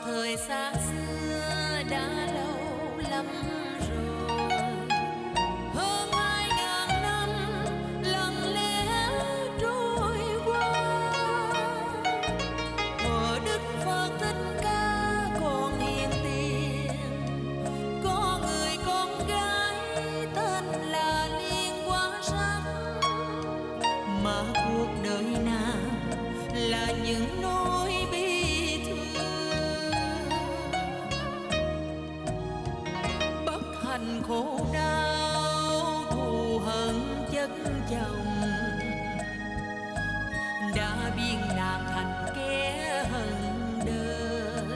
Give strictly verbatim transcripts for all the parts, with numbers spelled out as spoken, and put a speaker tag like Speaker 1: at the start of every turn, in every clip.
Speaker 1: thời xa xưa đã lâu lắm rồi, hơn hai ngàn năm lặng lẽ trôi qua. Thuở Đức Phật Thích Ca còn hiền tiền, có người con gái tên là Liên Hoa Sắc, mà cuộc đời nàng là những nỗi bi thương. Bất hạnh khổ đau thù hận chất chồng, đã biến nàng thành kẻ hận đời.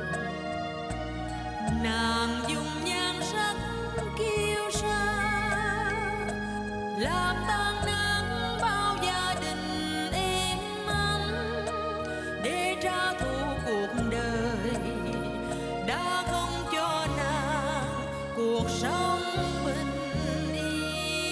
Speaker 1: Nàng dùng nhan sắc kiêu sa làm tan nát bao gia đình êm ấm, để trả thù cuộc đời đã không cho nàng cuộc sống bình yên.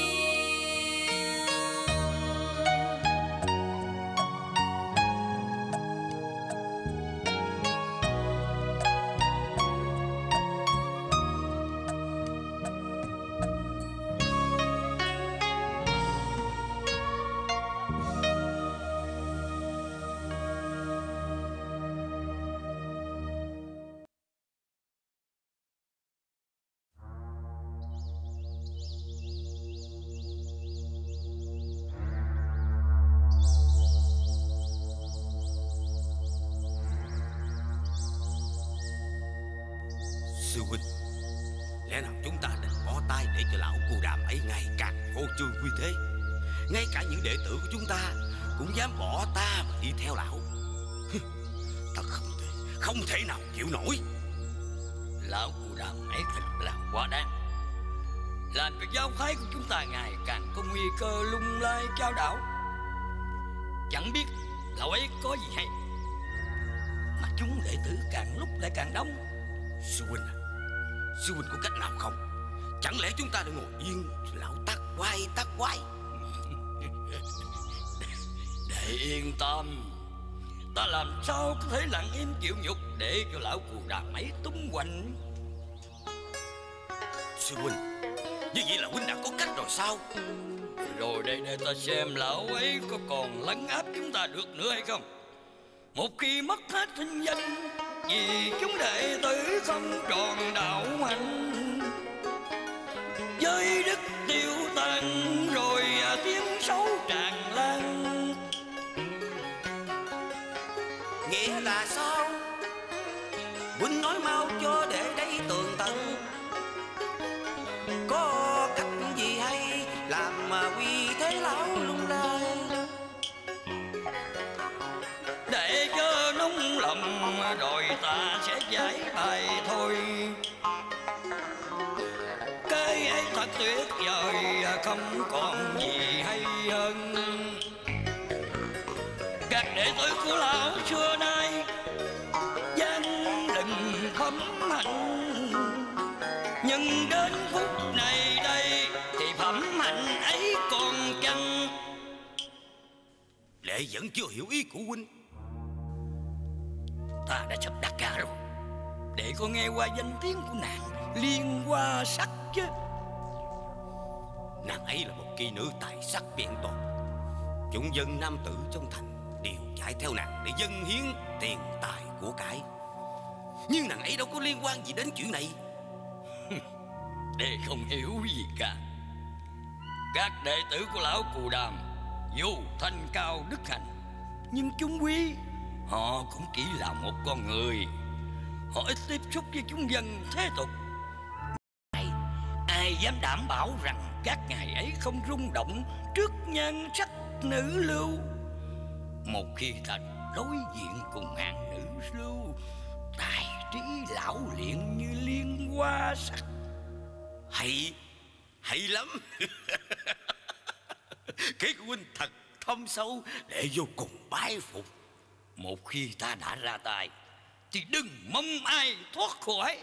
Speaker 2: Sư huynh, lẽ nào chúng ta định bỏ tay để cho lão Cù Đàm ấy ngày càng phô trương như thế? Ngay cả những đệ tử của chúng ta cũng dám bỏ ta mà đi theo lão. Ta không thể, không thể nào chịu nổi.
Speaker 3: Lão Cù Đàm ấy thật là quá đáng, làm cho giáo phái của chúng ta ngày càng có nguy cơ lung lay chao đảo. Chẳng biết lão ấy có gì hay mà chúng đệ tử càng lúc lại càng đông.
Speaker 2: Sư huynh à, sư huynh có cách nào không? Chẳng lẽ chúng ta đã ngồi yên lão tắc quay tắc quay?
Speaker 3: Để yên tâm, ta làm sao có thể lặng im chịu nhục để cho lão Cù Đàm ấy tung hoành.
Speaker 2: Sư huynh, như vậy là huynh đã có cách rồi sao?
Speaker 3: Rồi đây để ta xem lão ấy có còn lấn áp chúng ta được nữa hay không. Một khi mất hết thanh danh vì chúng đệ tử không tròn đạo hạnh, giới đức tiêu tan rồi tiếng xấu tràn lan.
Speaker 2: Nghĩa là sao? Huynh nói mau cho để đây tường tận. Có cách gì hay làm mà quy thế lão lung lay?
Speaker 3: Để cho nóng lòng rồi ta sẽ giải bài thôi. Cái ấy thật tuyệt vời, không còn gì hay hơn. Các đệ tử của lão xưa nay gian lừng phẩm hạnh, nhưng đến phút này đây thì phẩm hạnh ấy còn chăng?
Speaker 2: Đệ vẫn chưa hiểu ý của huynh.
Speaker 3: Ta đã sắp đặt ra rồi, để có nghe qua danh tiếng của nàng Liên Hoa Sắc chứ.
Speaker 2: Nàng ấy là một kỳ nữ tài sắc biện toàn, chúng dân nam tử trong thành đều chạy theo nàng để dâng hiến tiền tài của cải. Nhưng nàng ấy đâu có liên quan gì đến chuyện này.
Speaker 3: Đệ không hiểu gì cả. Các đệ tử của lão Cù Đàm dù thanh cao đức hạnh, nhưng chúng quý họ cũng chỉ là một con người. Họ ít tiếp xúc với chúng dân thế tục. Ai, ai dám đảm bảo rằng các ngài ấy không rung động trước nhan sắc nữ lưu? Một khi ta đối diện cùng hàng nữ lưu tài trí lão luyện như Liên Hoa Sắc,
Speaker 2: Hay, hay lắm. Cái của huynh thật thâm sâu, để vô cùng bái phục.
Speaker 3: một khi ta đã ra tay thì đừng mong ai thoát khỏi.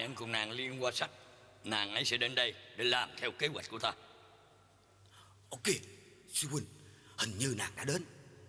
Speaker 3: hẹn cùng nàng Liên Hoa Sắc. Nàng ấy sẽ đến đây để làm theo kế hoạch của ta.
Speaker 2: Ok, sư huynh, hình như nàng đã đến.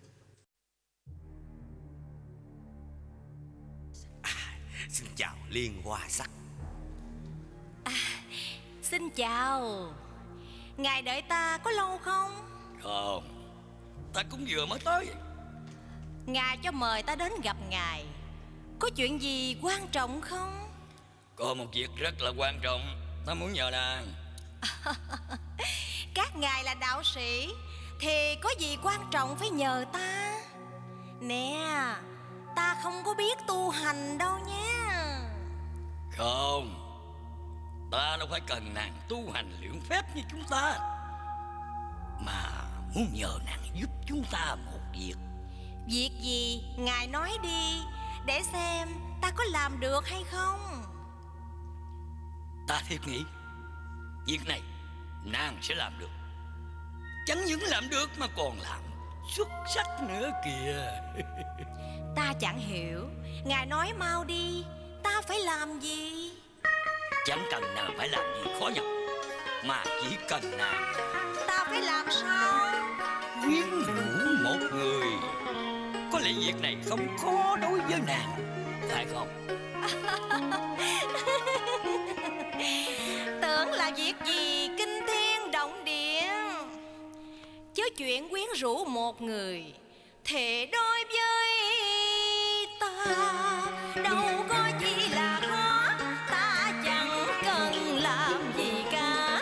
Speaker 2: À, xin chào Liên Hoa Sắc.
Speaker 1: À, xin chào. Ngài đợi ta có lâu không?
Speaker 3: Không, ta cũng vừa mới tới.
Speaker 1: Ngài cho mời ta đến gặp ngài, có chuyện gì quan trọng không?
Speaker 3: Có một việc rất là quan trọng, ta muốn nhờ nàng.
Speaker 1: Các ngài là đạo sĩ thì có gì quan trọng phải nhờ ta. Nè, ta không có biết tu hành đâu nha.
Speaker 3: Không, ta đâu phải cần nàng tu hành luyện phép như chúng ta, mà muốn nhờ nàng giúp chúng ta một việc.
Speaker 1: Việc gì? Ngài nói đi, để xem ta có làm được hay không.
Speaker 3: Ta thiệt nghĩ việc này nàng sẽ làm được. Chẳng những làm được mà còn làm xuất sắc nữa kìa.
Speaker 1: Ta chẳng hiểu. Ngài nói mau đi, ta phải làm gì?
Speaker 3: Chẳng cần nàng phải làm gì khó nhọc, mà chỉ cần nàng
Speaker 1: Ta phải làm sao?
Speaker 3: quyến rũ một người. Có lẽ việc này không khó đối với nàng, phải không?
Speaker 1: Tưởng là việc gì kinh thiên động địa, chứ chuyện quyến rũ một người thì đối với ta đâu có gì là khó. Ta chẳng cần làm gì cả,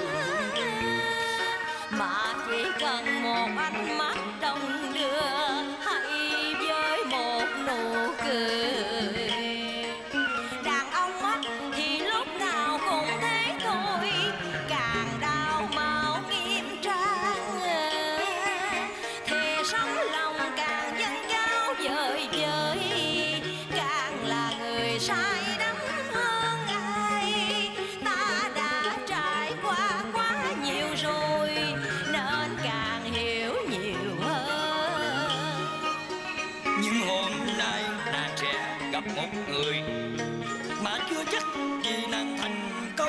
Speaker 1: mà chỉ cần một ánh mắt đông đưa hay với một nụ cười. Đàn ông mắt thì lúc nào cũng thế thôi, càng đau máu nghiêm trang thì sống lòng càng dâng cao vời vợi, càng là người say đắm hơn ai. Ta đã trải qua quá nhiều rồi nên càng hiểu nhiều hơn.
Speaker 3: Nhưng hôm nay nàng sẽ gặp một người mà chưa chắc gì nàng thành công.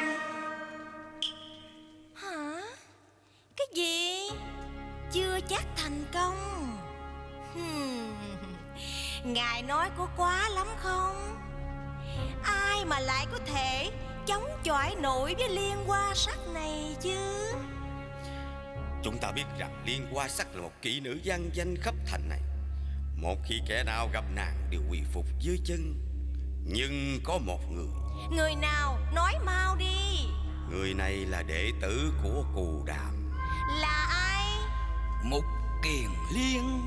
Speaker 1: Hả? Cái gì? Chưa chắc thành công? Hmm. Ngài nói có quá lắm không? Ai mà lại có thể chống chọi nổi với Liên Hoa Sắc này chứ?
Speaker 2: Chúng ta biết rằng Liên Hoa Sắc là một kỹ nữ vang danh khắp thành này. Một khi kẻ nào gặp nàng đều quỳ phục dưới chân. Nhưng có một người.
Speaker 1: Người nào? Nói mau đi.
Speaker 2: Người này là đệ tử của Cù Đàm.
Speaker 1: Là ai?
Speaker 3: Mục Kiền Liên.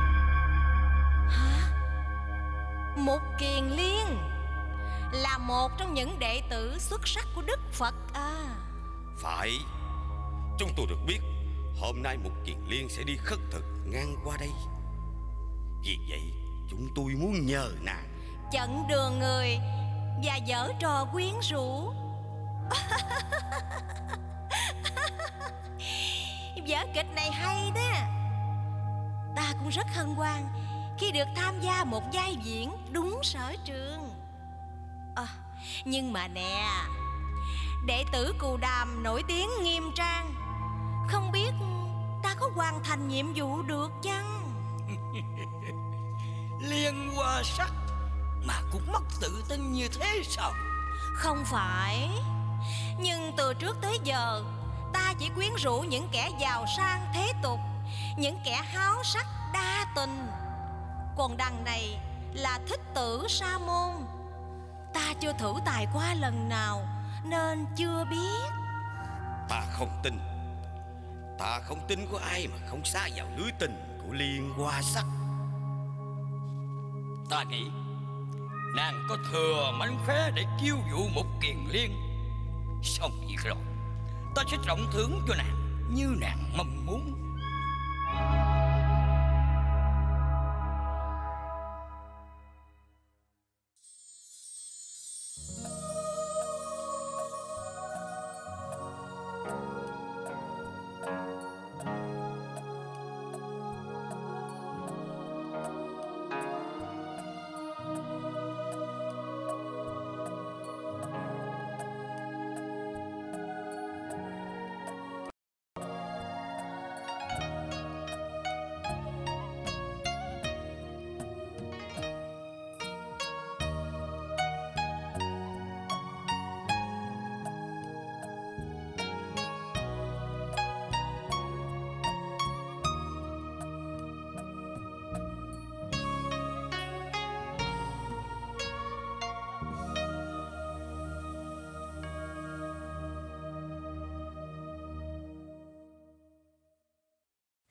Speaker 1: Hả? Mục Kiền Liên là một trong những đệ tử xuất sắc của Đức Phật à?
Speaker 2: Phải. Chúng tôi được biết hôm nay Mục Kiền Liên sẽ đi khất thực ngang qua đây. Vì vậy chúng tôi muốn nhờ nàng
Speaker 1: Chặn đường người và giở trò quyến rũ. Vở kịch này hay đó. Ta cũng rất hân hoan khi được tham gia một vai diễn đúng sở trường. À, nhưng mà nè, đệ tử Cù Đàm nổi tiếng nghiêm trang, không biết ta có hoàn thành nhiệm vụ được chăng?
Speaker 3: Liên Hoa Sắc mà cũng mất tự tin như thế sao?
Speaker 1: Không phải. Nhưng từ trước tới giờ ta chỉ quyến rũ những kẻ giàu sang thế tục, những kẻ háo sắc đa tình. Còn đằng này là Thích Tử Sa Môn. Ta chưa thử tài qua lần nào nên chưa biết.
Speaker 2: Ta không tin. Ta không tin có ai mà không sa vào lưới tình của Liên Hoa Sắc.
Speaker 3: Ta nghĩ nàng có thừa mánh khóe để chiêu dụ Mục Kiền Liên. Xong việc rồi, ta sẽ trọng thưởng cho nàng như nàng mong muốn.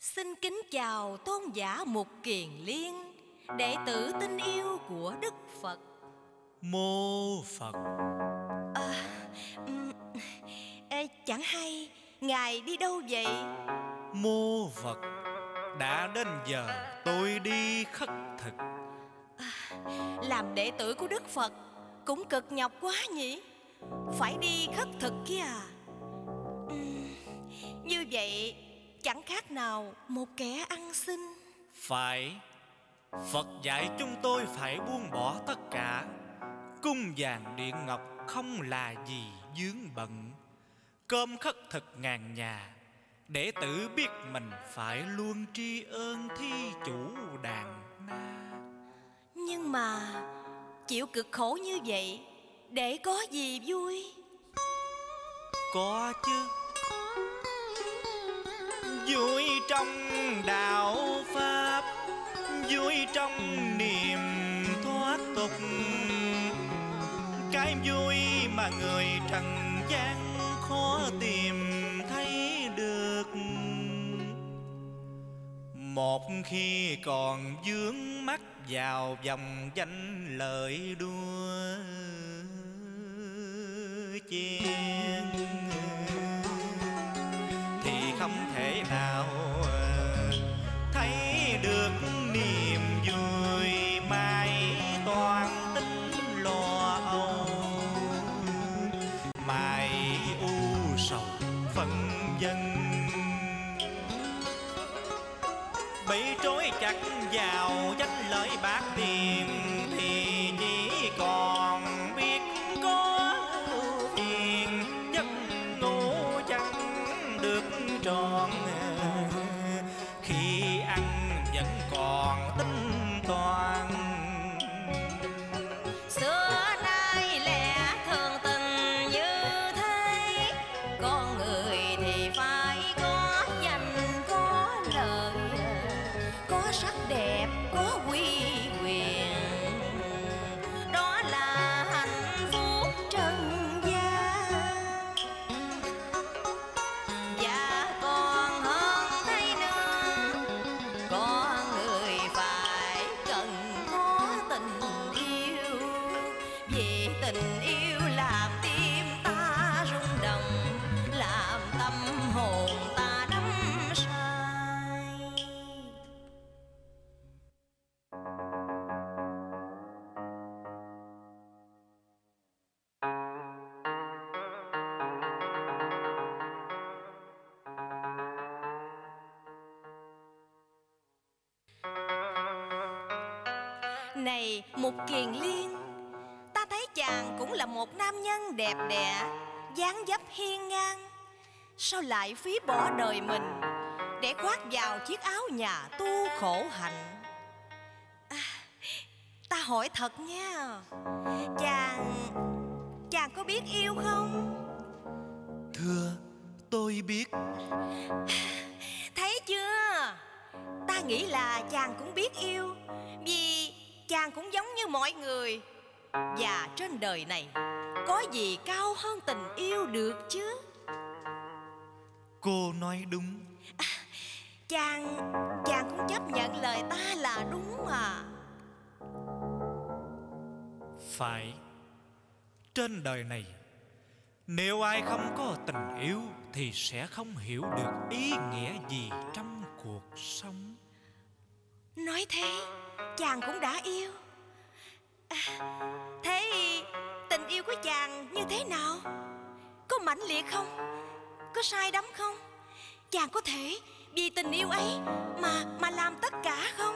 Speaker 1: Xin kính chào tôn giả Mục Kiền Liên, đệ tử tin yêu của Đức Phật.
Speaker 4: Mô Phật.
Speaker 1: À, um, ê, chẳng hay Ngài đi đâu vậy?
Speaker 4: Mô Phật. Đã đến giờ tôi đi khất thực.
Speaker 1: À, làm đệ tử của Đức Phật cũng cực nhọc quá nhỉ? Phải đi khất thực kia à? uhm, Như vậy chẳng khác nào một kẻ ăn xin.
Speaker 4: Phải. Phật dạy chúng tôi phải buông bỏ tất cả. Cung vàng điện ngọc không là gì vướng bận. Cơm khất thực ngàn nhà, đệ tử biết mình phải luôn tri ân thí chủ đàn na.
Speaker 1: Nhưng mà chịu cực khổ như vậy để có gì vui?
Speaker 4: Có chứ. Vui trong đạo pháp, vui trong niềm thoát tục. Cái vui mà người trần gian khó tìm thấy được. Một khi còn vướng mắc vào vòng danh lợi đua chen, thì không thể nào thấy được niềm vui. Mãi toàn tính lo âu, mãi u sầu phân vân, bị trói chặt vào danh lợi bạc tiền, thì chỉ còn biết có phiền. Giấc ngủ chẳng được tròn, khi ăn vẫn còn tính toán.
Speaker 1: Xưa nay lẽ thường tình như thế, con người thì phải có danh có lợi, có sắc đẹp có uy quyền, đó là hạnh phúc trần gian. Và còn hơn thế nữa, con người phải cần có tình yêu, vì tình yêu làm tim ta rung động, làm tâm hồn ta đắm say. Này Mục Kiền Liên, ta thấy chàng cũng là một nam nhân đẹp đẽ, dáng dấp hiên ngang. Sao lại phí bỏ đời mình để khoác vào chiếc áo nhà tu khổ hạnh? À, ta hỏi thật nha, chàng chàng có biết yêu không?
Speaker 4: Thưa, tôi biết.
Speaker 1: Thấy chưa, ta nghĩ là chàng cũng biết yêu, vì chàng cũng giống như mọi người. Và trên đời này có gì cao hơn tình yêu được chứ?
Speaker 4: Cô nói đúng.
Speaker 1: À, chàng chàng cũng chấp nhận lời ta là đúng à?
Speaker 4: Phải. Trên đời này, nếu ai không có tình yêu thì sẽ không hiểu được ý nghĩa gì trong cuộc sống.
Speaker 1: Nói thế, chàng cũng đã yêu à? Thế tình yêu của chàng như thế nào? Có mãnh liệt không? Có say đắm không? Chàng có thể vì tình yêu ấy mà mà làm tất cả không?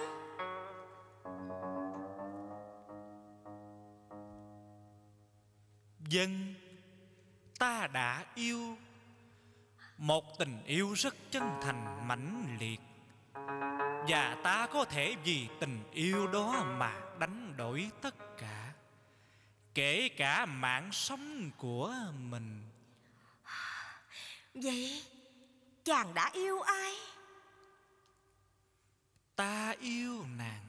Speaker 4: Vâng, ta đã yêu. Một tình yêu rất chân thành mãnh liệt, và ta có thể vì tình yêu đó mà đánh đổi tất cả, kể cả mạng sống của mình.
Speaker 1: Vậy chàng đã yêu ai?
Speaker 4: Ta yêu nàng.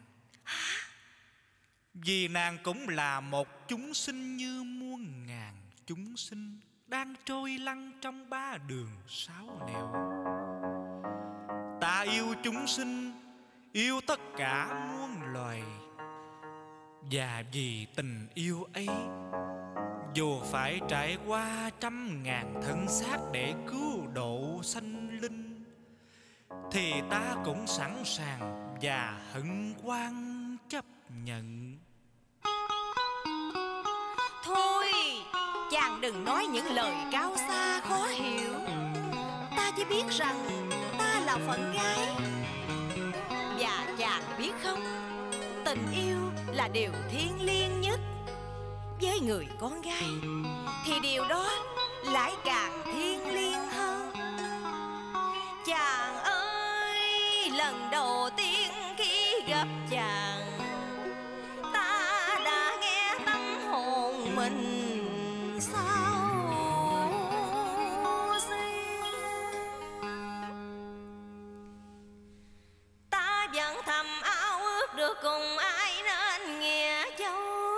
Speaker 4: Vì nàng cũng là một chúng sinh như muôn ngàn chúng sinh đang trôi lăn trong ba đường sáu nẻo. Ta yêu chúng sinh, yêu tất cả muôn loài. Và vì tình yêu ấy, dù phải trải qua trăm ngàn thân xác để cứu độ sanh linh, thì ta cũng sẵn sàng và hân hoan chấp nhận.
Speaker 1: Thôi, chàng đừng nói những lời cao xa khó hiểu. Ta chỉ biết rằng ta là phận gái. Và chàng biết không, tình yêu là điều thiêng liêng nhất. Với người con gái thì điều đó lại càng thiêng liêng hơn. Chàng ơi, lần đầu tiên khi gặp chàng, ta đã nghe tâm hồn mình sao xuyên. Ta vẫn thầm ao ước được cùng ai nên nghĩa dấu.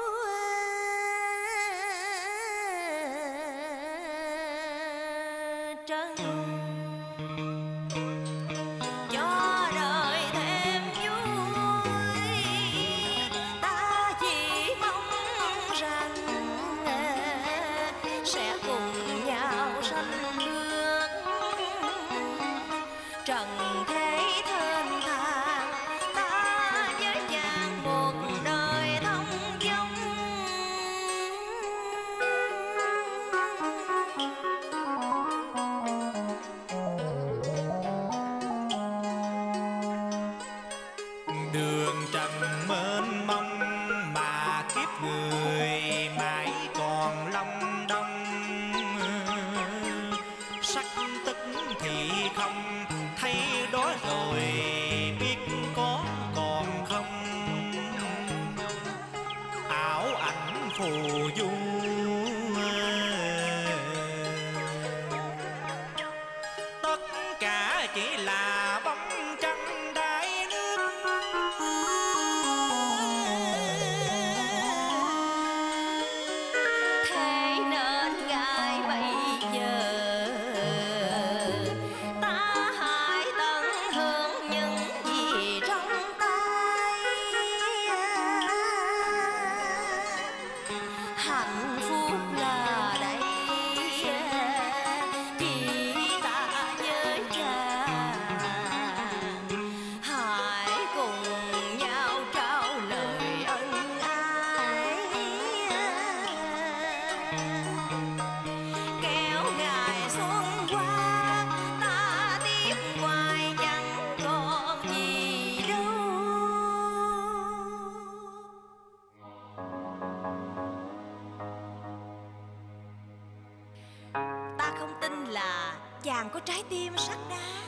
Speaker 1: Chàng có trái tim sắt đá.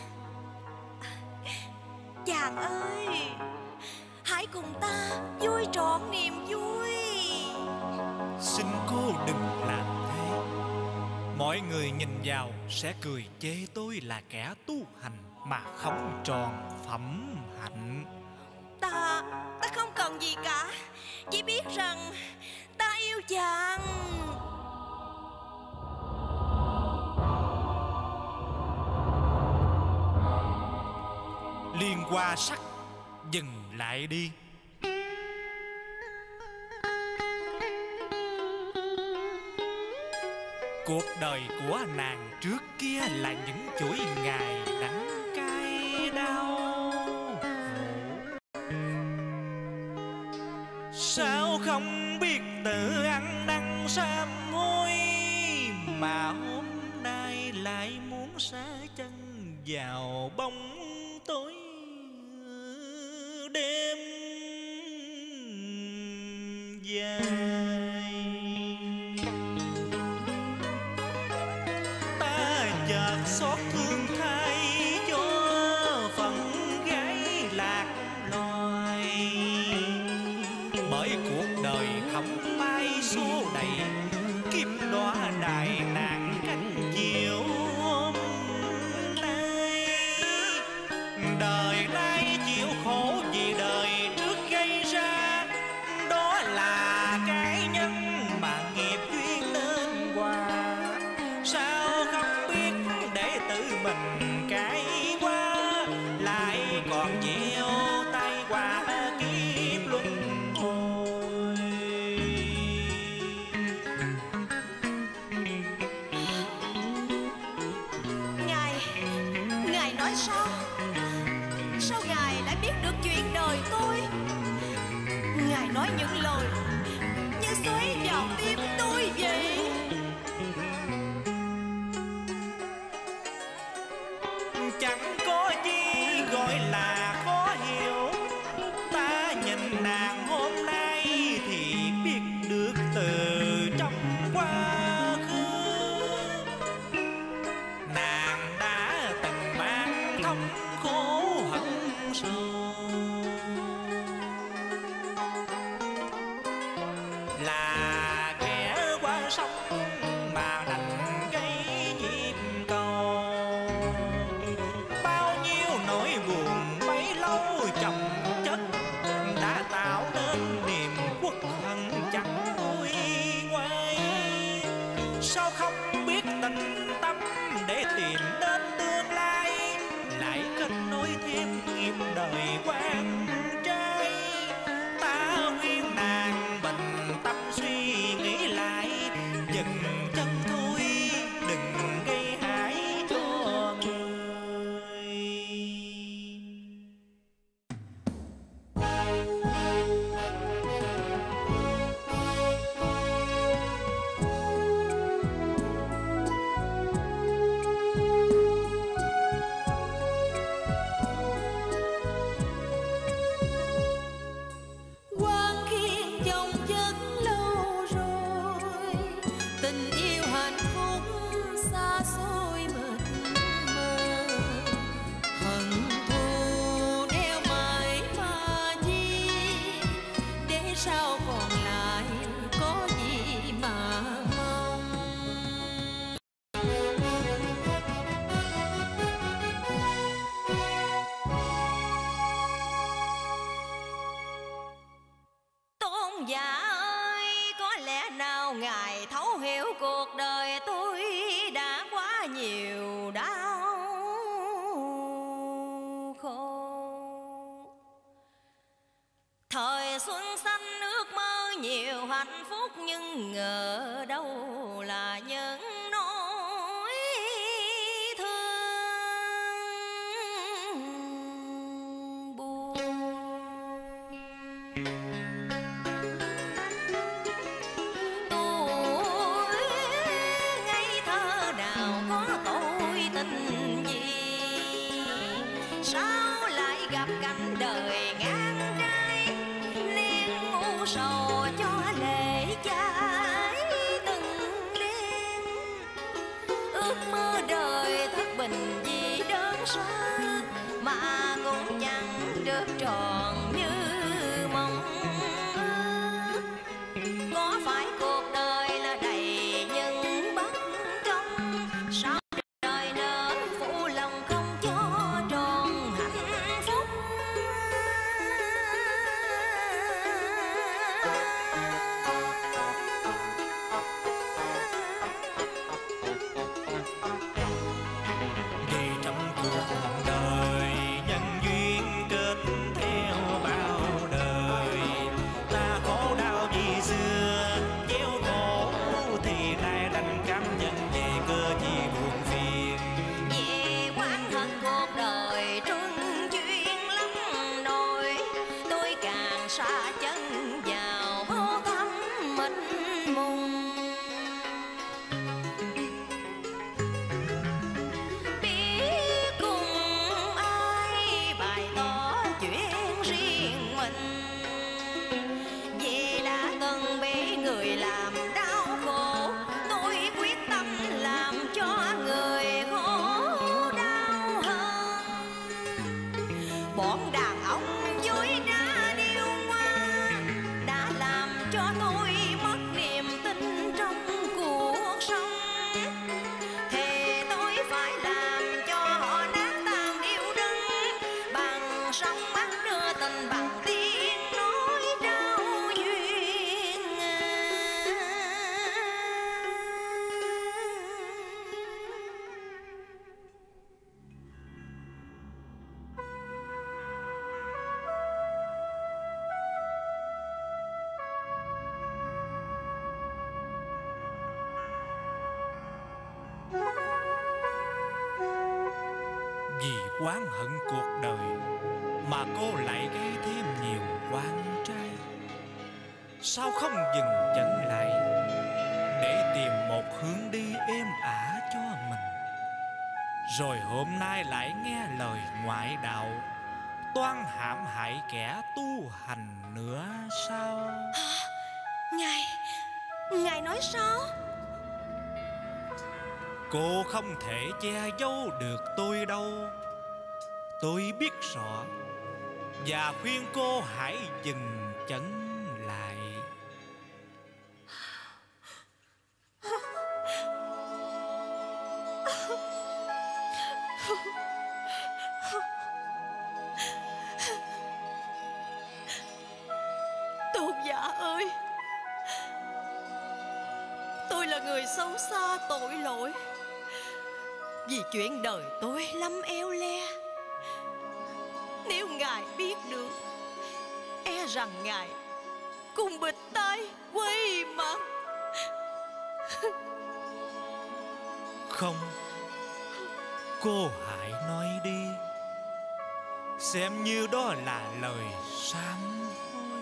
Speaker 1: Chàng ơi, hãy cùng ta vui trọn niềm vui.
Speaker 4: Xin cô đừng làm thế. Mọi người nhìn vào sẽ cười chê tôi là kẻ tu hành mà không tròn phẩm hạnh.
Speaker 1: Ta, ta không cần gì cả. Chỉ biết rằng ta yêu chàng.
Speaker 4: Liên Hoa Sắc, dừng lại đi. Cuộc đời của nàng trước kia là những chuỗi ngày đắng cay đau. Sao không biết tự ăn năn sám hối, mà hôm nay lại muốn sa chân vào bóng tối đêm dài. Ta chợt xót thương thay cho phận gái lạc loài, bởi cuộc đời không may số đầy kiếp đọa đại nạn cánh chiều hôm nay. Đời nay chịu khổ vì đời trước gây ra, đó là cái nhân mà nghiệp duyên nên hòa. Sao không biết để tự mình
Speaker 1: Tại sao? Sao Ngài lại biết được chuyện đời tôi? Ngài nói những lời như xoáy vào tim tôi vậy.
Speaker 4: Chẳng có gì gọi là khó hiểu. Ta nhìn nàng hôm nay thì biết được từ trong quá khứ. Nàng đã từng mang thống khổ hận sầu, là kẻ qua sông mà đành gây nhịp cầu. Bao nhiêu nỗi buồn bấy lâu chồng chất đã tạo nên niềm uất hận chẳng nguôi ngoai. Sao không biết tình tâm để tìm đến tương lai, lại kết nối thêm nghiệp đời quan trai. Ta khuyên nàng bình tâm suy nghĩ lại, dừng chân thôi đừng gây hại cho người.
Speaker 1: Quan khiên chồng chất lâu rồi, tình yêu hạnh phúc xa xôi mịt mờ. Hận thù đeo mãi mà chi, để sau còn lại có gì mà mong. Tôn giả ơi, có lẽ nào Ngài thấu hiểu cuộc đời tôi đã quá nhiều đau khổ. Thời xuân xanh ước mơ nhiều hạnh phúc, nhưng ngờ đâu là những nỗi thương buồn. Tôi ngây thơ nào có tội tình gì, sao lại gặp cảnh đời ngang trái, nên u sầu cho lệ chảy từng đêm. Ước mơ đời thất bình vì đơn sơ, mà cũng chẳng được tròn như mong ước. Có phải cuộc đời là đầy những bất công, sao đời nỡ phụ lòng không cho tròn hạnh phúc.
Speaker 4: Vì trong cuộc đời nhân duyên kết theo bao đời, ta khổ đau vì xưa gieo khổ thì nay đành cảm nhận về cơ gì buồn Vì oán hận cuộc đời mà cô lại gây thêm nhiều oan trai. Sao không dừng chân lại để tìm một hướng đi êm ả cho mình, rồi hôm nay lại nghe lời ngoại đạo toan hãm hại kẻ tu hành nữa sao?
Speaker 1: Ngài, Ngài nói sao?
Speaker 4: Cô không thể che giấu được tôi đâu. Tôi biết rõ và khuyên cô hãy dừng chân lại.
Speaker 1: Tôn giả ơi, tôi là người xấu xa tội lỗi. Vì chuyện đời tôi lắm eo le. Nếu Ngài biết được, e rằng Ngài cùng bịch tai quay mặt.
Speaker 4: Không, cô hãy nói đi, xem như đó là lời sám hối.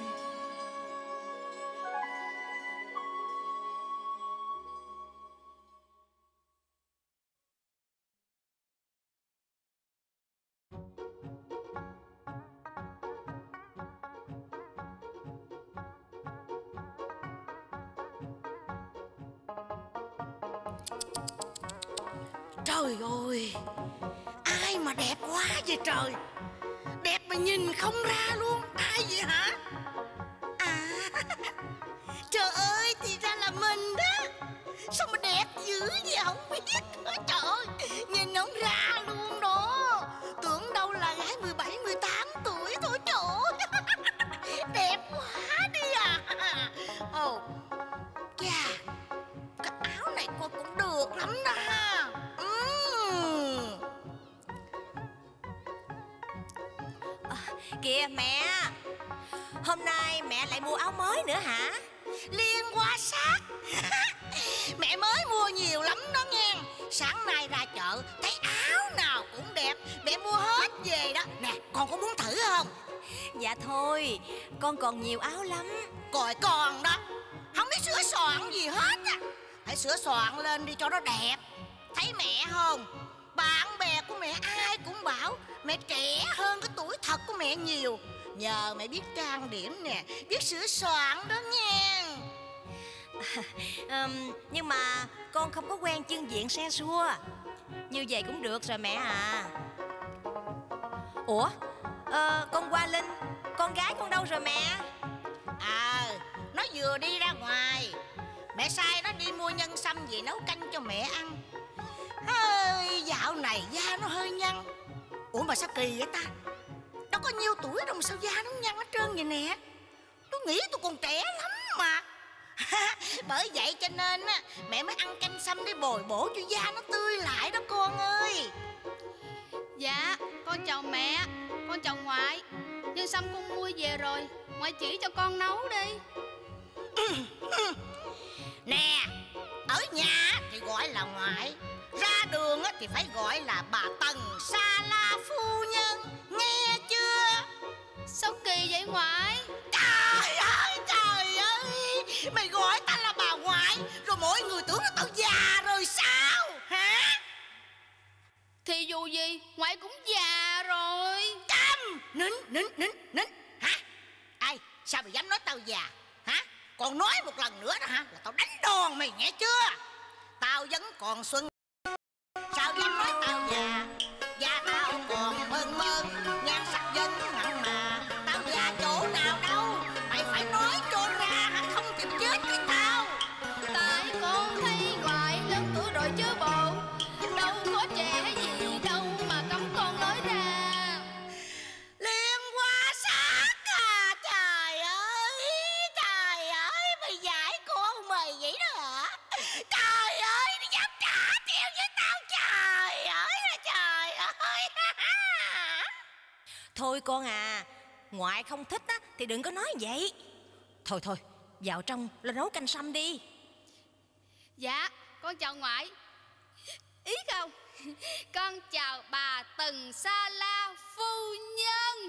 Speaker 5: Trời ơi, ai mà đẹp quá vậy trời. Đẹp mà nhìn không ra luôn. Ai vậy hả? À, trời ơi, thì ra là mình đó. Sao mà đẹp dữ vậy không biết. Trời ơi, nhìn không ra luôn đó. Tưởng đâu là gái mười bảy, mười tám tuổi thôi trời ơi. Đẹp quá đi à. Ồ, chà, cái áo này cô cũng được lắm đó ha.
Speaker 1: Kìa mẹ, hôm nay mẹ lại mua áo mới nữa hả?
Speaker 5: Liên Hoa Sát. Mẹ mới mua nhiều lắm đó nghe. Sáng nay ra chợ thấy áo nào cũng đẹp, mẹ mua hết về đó. Nè, con có muốn thử không?
Speaker 1: Dạ thôi, con còn nhiều áo lắm.
Speaker 5: Coi con đó, không biết sửa soạn gì hết á. Phải sửa soạn lên đi cho nó đẹp. Thấy mẹ không? Bạn bè của mẹ ai cũng bảo mẹ trẻ hơn cái tuổi thật của mẹ nhiều. Nhờ mẹ biết trang điểm nè, biết sửa soạn đó nha.
Speaker 1: À, um, nhưng mà con không có quen chân diện xe xua. Như vậy cũng được rồi mẹ à. Ủa, ờ, con Hoa Linh, con gái con đâu rồi mẹ?
Speaker 5: À, nó vừa đi ra ngoài. Mẹ sai nó đi mua nhân sâm về nấu canh cho mẹ ăn. Ơi, dạo này da nó hơi nhăn. Ủa mà sao kỳ vậy ta? Đâu có nhiêu tuổi đâu mà sao da nó nhăn hết trơn vậy nè. Tôi nghĩ tôi còn trẻ lắm mà. Bởi vậy cho nên á, mẹ mới ăn canh sâm để bồi bổ cho da nó tươi lại đó con ơi.
Speaker 6: Dạ, con chào mẹ, con chào ngoại. Nhưng sâm con mua về rồi, ngoại chỉ cho con nấu đi.
Speaker 5: Nè, ở nhà thì gọi là ngoại, ra đường thì phải gọi là bà Tần Sa La phu nhân, nghe chưa?
Speaker 6: Sao kỳ vậy ngoại?
Speaker 5: Trời ơi, trời ơi, mày gọi ta là bà ngoại, rồi mọi người tưởng là tao già rồi sao, hả?
Speaker 6: Thì dù gì, ngoại cũng già rồi.
Speaker 5: Câm, nín, nín, nín, nín, hả? Ai, sao mày dám nói tao già, hả? Còn nói một lần nữa đó hả, là tao đánh đòn mày nghe chưa? Tao vẫn còn xuân. Sao dám nói tao già? Da tao còn mơn mơn, nhan sắc vẫn mặn mà. Tao già chỗ nào đâu, mày phải nói cho ra hả, không thì chết với tao.
Speaker 6: Tại con thấy ngoại lớn tuổi rồi chứ bộ. Đâu có trẻ gì đâu mà cấm con nói ra.
Speaker 5: Liên Hoa Sát à, trời ơi, trời ơi, mày giải con mày vậy đó hả? Trời ơi, nó dám trả tiền với tao, trời ơi là trời ơi.
Speaker 1: Thôi con à, ngoại không thích á thì đừng có nói vậy. Thôi thôi, vào trong lo nấu canh sâm đi.
Speaker 6: Dạ, con chào ngoại. Ý không? Con chào bà Tần Sa La phu nhân.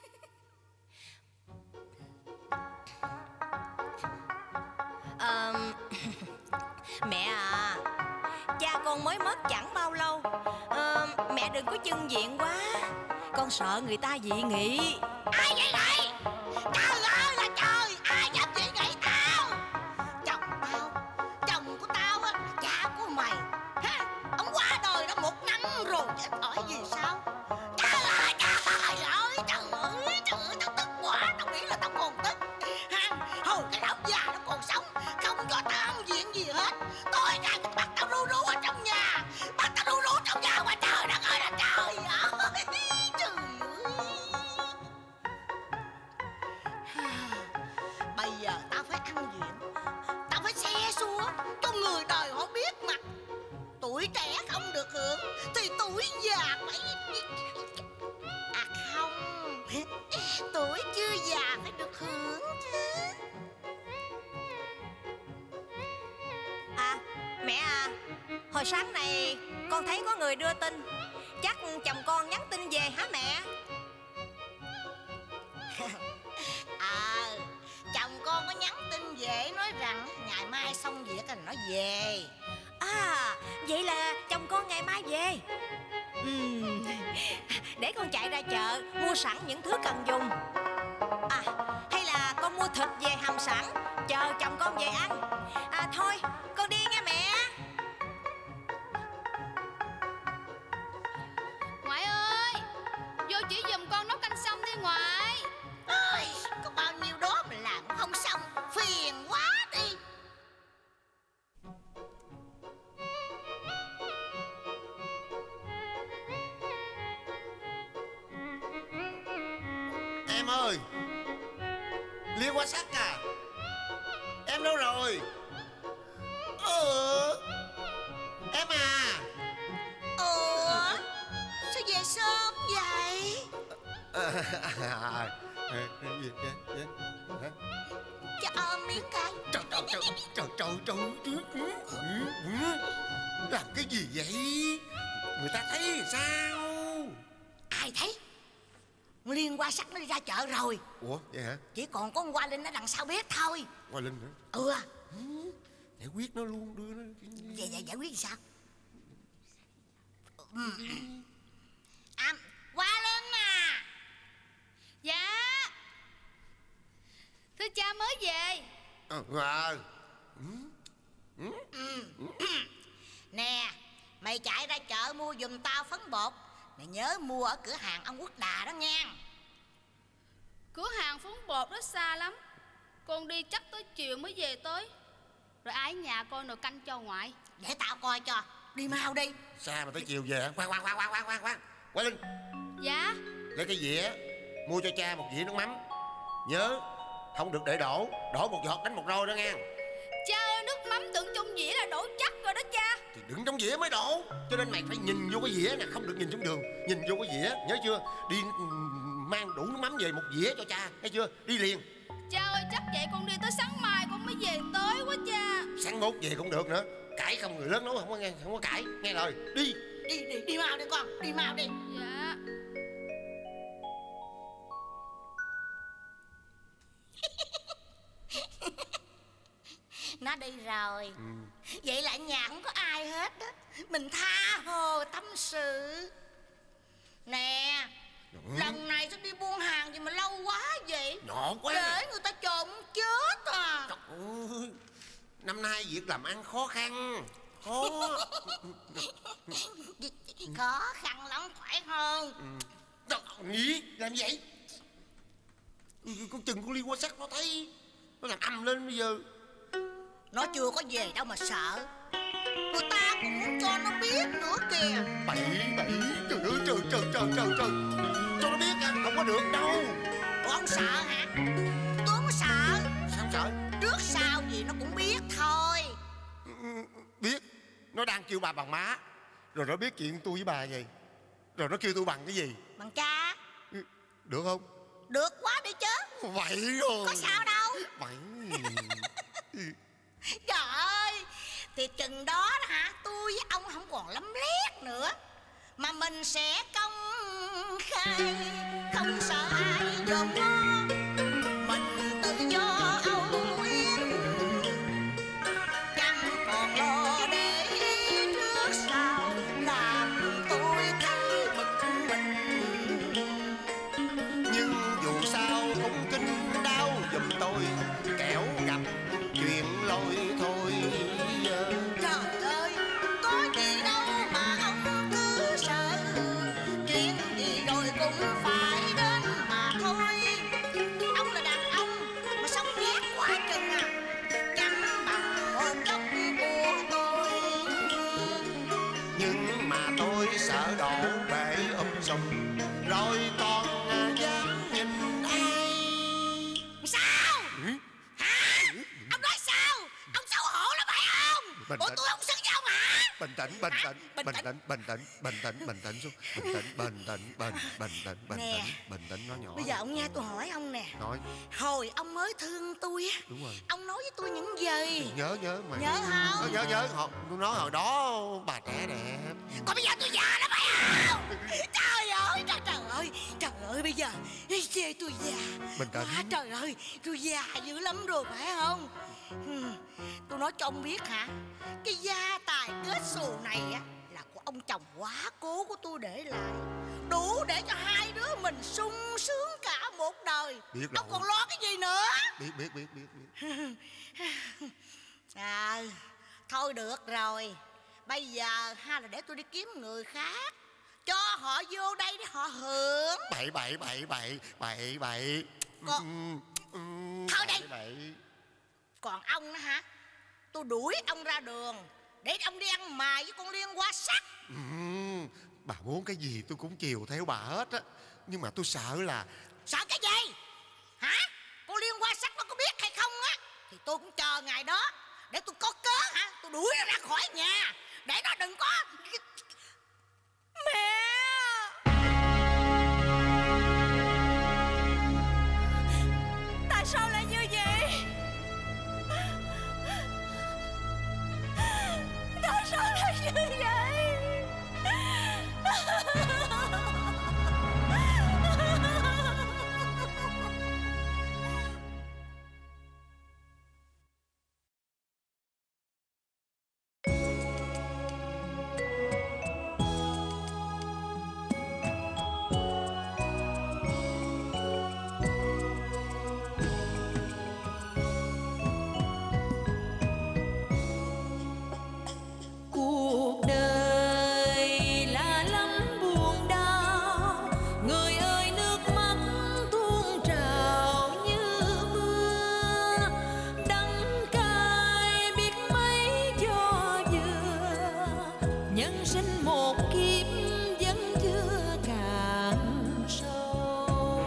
Speaker 5: Ờ, mẹ à, cha con mới mất chẳng bao lâu. Ờ, mẹ đừng có chưng diện quá, con sợ người ta dị nghị.
Speaker 7: Ai vậy này? Trời ơi là trời, ai dám dị nghị tao? Chồng tao, chồng của tao á, cha của mày ha, ông qua đời đã một năm rồi chứ hỏi gì sao? Trời ơi, trời ơi, trời ơi, trời ơi, tao tức quá, tao nghĩ là tao còn tức ha. Hồi cái lão già nó còn sống, không cho tao diện gì hết. Tối ngày mình bắt tao ru rú ở trong nhà, bắt tao ru rú trong nhà mà trời đất ơi là trời ơi, trời ơi. Bây giờ tao phải ăn diện, tao phải xe xua cho người đời họ biết mặt. Tuổi trẻ không được hưởng thì tuổi già phải... À không, tuổi chưa già phải được hưởng chứ.
Speaker 5: À, mẹ à, hồi sáng này con thấy có người đưa tin, chắc chồng con nhắn tin về hả mẹ?
Speaker 7: À, chồng con có nhắn tin về nói rằng ngày mai xong việc rồi nó về.
Speaker 5: À, vậy là chồng con ngày mai về. Ừm, để con chạy ra chợ mua sẵn những thứ cần dùng. À, hay là con mua thịt về hầm sẵn, chờ chồng con về ăn. À thôi, con đi nghe mẹ.
Speaker 6: Ngoại ơi, vô chỉ giùm con nấu canh xong đi ngoại.
Speaker 7: Ôi, có bao nhiêu đó mà làm không xong, phiền quá đi.
Speaker 8: Em ơi, Liên Hoa Sắc à, em đâu rồi? Ờ, em à.
Speaker 7: Ủa, sao về sớm vậy?
Speaker 8: À, à, à, gì vậy? Gì? Hả?
Speaker 7: Cho ôm miếng cái.
Speaker 8: Trời trời trời trời trời trời trời. Làm cái gì vậy? Người ta thấy thì sao?
Speaker 7: Ai thấy? Liên Hoa Sắc nó đi ra chợ rồi.
Speaker 8: Ủa vậy hả?
Speaker 7: Chỉ còn có con Hoa Linh ở đằng sau bếp thôi.
Speaker 8: Hoa Linh hả?
Speaker 7: Ừ.
Speaker 8: Giải quyết nó luôn, đưa nó.
Speaker 7: Vậy vậy giải quyết sao? À, Hoa Linh à.
Speaker 6: Dạ. Thưa cha mới về.
Speaker 8: Ờ, à.
Speaker 7: Nè, mày chạy ra chợ mua giùm tao phấn bột. Mày nhớ mua ở cửa hàng ông Quốc Đà đó nha.
Speaker 6: Cửa hàng phấn bột đó xa lắm, con đi chắc tới chiều mới về tới. Rồi ai ở nhà coi nồi canh cho ngoại.
Speaker 7: Để tao coi cho. Đi mau đi.
Speaker 8: Xa mà tới chiều về hả? Khoan khoan khoan khoan khoan khoan. Hoa Linh,
Speaker 6: Dạ.
Speaker 8: lấy cái dĩa mua cho cha một dĩa nước mắm. Nhớ không được để đổ, đổ một giọt đánh một roi đó nghe.
Speaker 6: Cha ơi, nước mắm đựng trong dĩa là đổ chắc rồi đó cha.
Speaker 8: Thì đựng trong dĩa mới đổ, cho nên mày phải nhìn vô cái dĩa nè, không được nhìn xuống đường, nhìn vô cái dĩa, nhớ chưa? Đi mang đủ nước mắm về một dĩa cho cha, thấy chưa? Đi liền.
Speaker 6: Cha ơi, chắc vậy con đi tới sáng mai con mới về tới quá cha.
Speaker 8: Sáng mốt về cũng được nữa, cãi không, người lớn nói không có nghe, không có cãi, nghe lời. Đi.
Speaker 7: Đi đi đi mau đi con, đi mau đi.
Speaker 6: Dạ.
Speaker 7: Nó đi rồi. Ừ. Vậy là ở nhà không có ai hết á. Mình tha hồ tâm sự. Nè, ừ. Lần này tôi đi buôn hàng gì mà lâu quá vậy?
Speaker 8: Nhỏ quá.
Speaker 7: Để người ta trộm chết à.
Speaker 8: Trời ơi, năm nay việc làm ăn khó khăn. Khó.
Speaker 7: Khó khăn lắm phải không?
Speaker 8: Ừ. Nghĩ làm vậy? Con chừng con Liên Hoa Sắc nó thấy, nó làm âm lên bây giờ.
Speaker 7: Nó chưa có về đâu mà sợ. Người ta cũng muốn cho nó biết nữa kìa.
Speaker 8: Bậy bậy, trời ơi trời trời trời trời trời. Cho nó biết à, không có được đâu.
Speaker 7: Con sợ hả? Tôi không có sợ.
Speaker 8: Sao sợ?
Speaker 7: Trước sau gì nó cũng biết thôi.
Speaker 8: Biết. Nó đang kêu bà bằng má. Rồi nó biết chuyện tôi với bà vậy. Rồi nó kêu tôi bằng cái gì?
Speaker 7: Bằng cha.
Speaker 8: Được không?
Speaker 7: Được quá đi chứ.
Speaker 8: Vậy rồi.
Speaker 7: Có sao đâu.
Speaker 8: Vậy.
Speaker 7: Trời ơi, thì chừng đó đó hả, tôi với ông không còn lấm lét nữa. mà mình sẽ công khai, không sợ ai dòm ngó, mình tự do âu yếm, chẳng còn lo để trước sau làm tôi thấy bực mình.
Speaker 8: Nhưng dù sao cũng kinh đau giùm tôi, kẻo gặp chuyện lôi thôi.
Speaker 7: Trời ơi, có gì đâu mà ông cứ sợ, chuyện gì rồi cũng phải đến mà thôi. Ông là đàn ông mà sống ghét quá chừng à, chẳng bằng một góc của tôi.
Speaker 8: Nhưng mà tôi sợ đổ bể um sùm, rồi còn dám nhìn ai.
Speaker 7: Sao? Hả? Ông nói sao? Ông xấu hổ lắm phải không?
Speaker 8: Bình
Speaker 7: Bộ
Speaker 8: tĩnh.
Speaker 7: tôi không xứng với ông hả?
Speaker 8: Bình tĩnh, bình tĩnh,
Speaker 7: Bình
Speaker 8: bình
Speaker 7: tĩnh.
Speaker 8: tĩnh, bình tĩnh, bình tĩnh, bình tĩnh xuống. Bình tĩnh, bình tĩnh, bình bình tĩnh, bình
Speaker 7: Nè.
Speaker 8: tĩnh, bình tĩnh, nói nhỏ.
Speaker 7: Bây giờ ông nghe tôi hỏi ông nè,
Speaker 8: Nói,
Speaker 7: hồi ông mới thương tôi á,
Speaker 8: đúng rồi.
Speaker 7: ông nói với tôi những gì?
Speaker 8: Nhớ, nhớ mà.
Speaker 7: Nhớ không?
Speaker 8: Ờ, nhớ, nhớ. Họ, tôi nói hồi đó bà trẻ đẹp.
Speaker 7: Còn bây giờ tôi già lắm phải không? Trời ơi, trời, trời ơi, trời ơi, bây giờ chê tôi già.
Speaker 8: Bình tĩnh.
Speaker 7: Quá trời ơi, tôi già dữ lắm rồi phải không? Ừ, tôi nói cho ông biết hả, cái gia tài kết xù này á là của ông chồng quá cố của tôi để lại, đủ để cho hai đứa mình sung sướng cả một đời.
Speaker 8: Biết
Speaker 7: Ông
Speaker 8: rồi.
Speaker 7: còn lo cái gì nữa?
Speaker 8: Biết, biết, biết, biết, biết.
Speaker 7: À, thôi được rồi, bây giờ ha là để tôi đi kiếm người khác, cho họ vô đây để họ hưởng.
Speaker 8: Bậy, bậy, bậy, bậy, bậy, bậy.
Speaker 7: Con-
Speaker 8: Ừm, ừm,
Speaker 7: Thôi
Speaker 8: bậy,
Speaker 7: đi.
Speaker 8: bậy.
Speaker 7: Còn ông đó hả, tôi đuổi ông ra đường để ông đi ăn mài với con Liên Hoa Sắc.
Speaker 8: Ừm, bà muốn cái gì tôi cũng chiều theo bà hết á. Nhưng mà tôi sợ là
Speaker 7: Sợ cái gì hả? Con Liên Hoa Sắc nó có biết hay không á, thì tôi cũng chờ ngày đó để tôi có cớ hả, tôi đuổi nó ra khỏi nhà để nó đừng có. Mẹ, tại sao lại như vậy? Tại sao lại như vậy?
Speaker 1: Cuộc đời là lắm buồn đau, người ơi nước mắt tuôn trào như mưa, đắng cay biết mấy cho vừa, nhân sinh một kiếp vẫn chưa cạn sâu.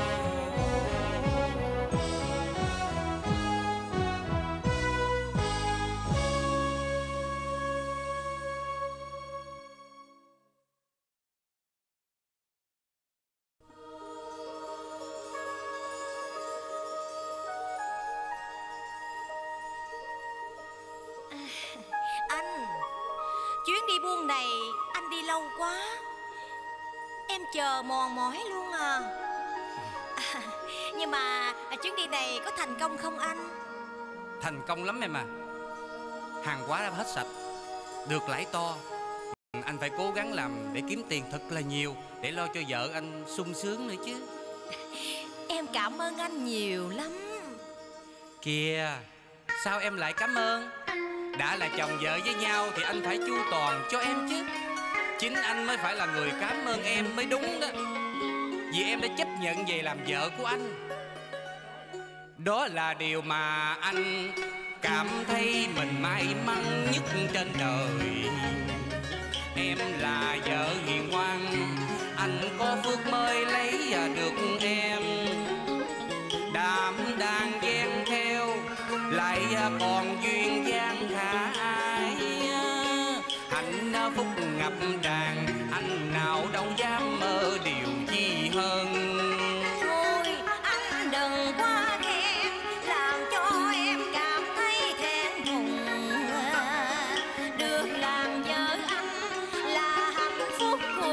Speaker 5: Anh, chuyến đi buôn này anh đi lâu quá, em chờ mòn mỏi luôn à. À, nhưng mà chuyến đi này có thành công không anh?
Speaker 9: Thành công lắm em à. Hàng hóa đã hết sạch, được lãi to. Anh phải cố gắng làm để kiếm tiền thật là nhiều, để lo cho vợ anh sung sướng nữa chứ.
Speaker 5: Em cảm ơn anh nhiều lắm.
Speaker 9: Kìa, sao em lại cảm ơn? Đã là chồng vợ với nhau thì anh phải chu toàn cho em chứ. Chính anh mới phải là người cảm ơn em mới đúng đó. Vì em đã chấp nhận về làm vợ của anh. Đó là điều mà anh cảm thấy mình may mắn nhất trên đời. Em là vợ hiền ngoan, anh có phước mới lấy được em. Đảm đang ghen theo, lại còn duyên dáng khả ai. Hạnh phúc ngập tràn, anh nào đâu dám mơ điều chi hơn.
Speaker 5: Thôi anh đừng quá khen, làm cho em cảm thấy thẹn thùng. Được làm vợ anh là hạnh phúc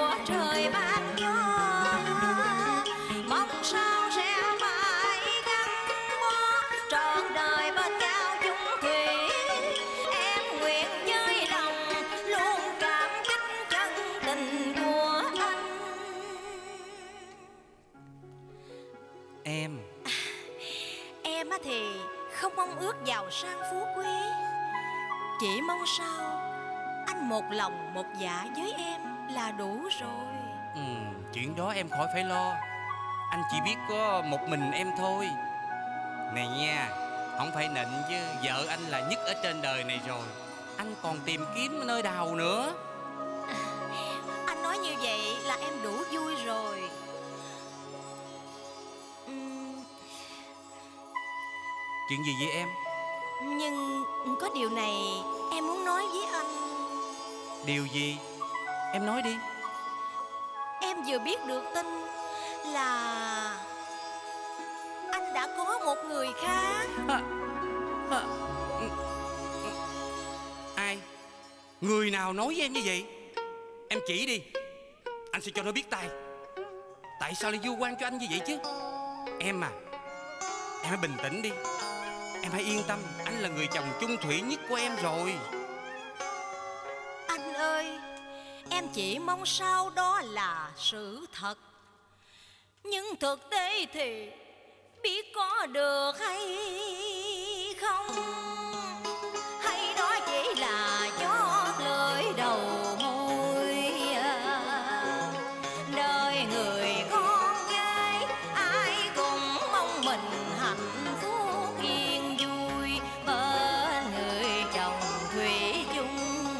Speaker 5: không mong ước giàu sang phú quý, chỉ mong sao anh một lòng một dạ với em là đủ rồi.
Speaker 9: Ừ, chuyện đó em khỏi phải lo. Anh chỉ biết có một mình em thôi. Này nha, không phải nịnh chứ vợ anh là nhất ở trên đời này rồi. Anh còn tìm kiếm nơi nào nữa.
Speaker 5: À, anh nói như vậy là em đủ vui rồi. uhm,
Speaker 9: Chuyện gì vậy em?
Speaker 5: Nhưng có điều này em muốn nói với anh.
Speaker 9: Điều gì? Em nói đi.
Speaker 5: Em vừa biết được tin là anh đã có một người khác.
Speaker 9: à, à, Ai? Người nào nói với em như vậy? Em chỉ đi, anh sẽ cho nó biết tay. Tại sao lại vu oan cho anh như vậy chứ? Em à, em hãy bình tĩnh đi. Em hãy yên tâm, anh là người chồng chung thủy nhất của em rồi.
Speaker 5: Anh ơi, em chỉ mong sao đó là sự thật. Nhưng thực tế thì biết có được hay không, hay đó chỉ là chót lưỡi đầu môi. Đời người con gái ai cũng mong mình hạnh phúc yên vui bên người chồng thủy chung.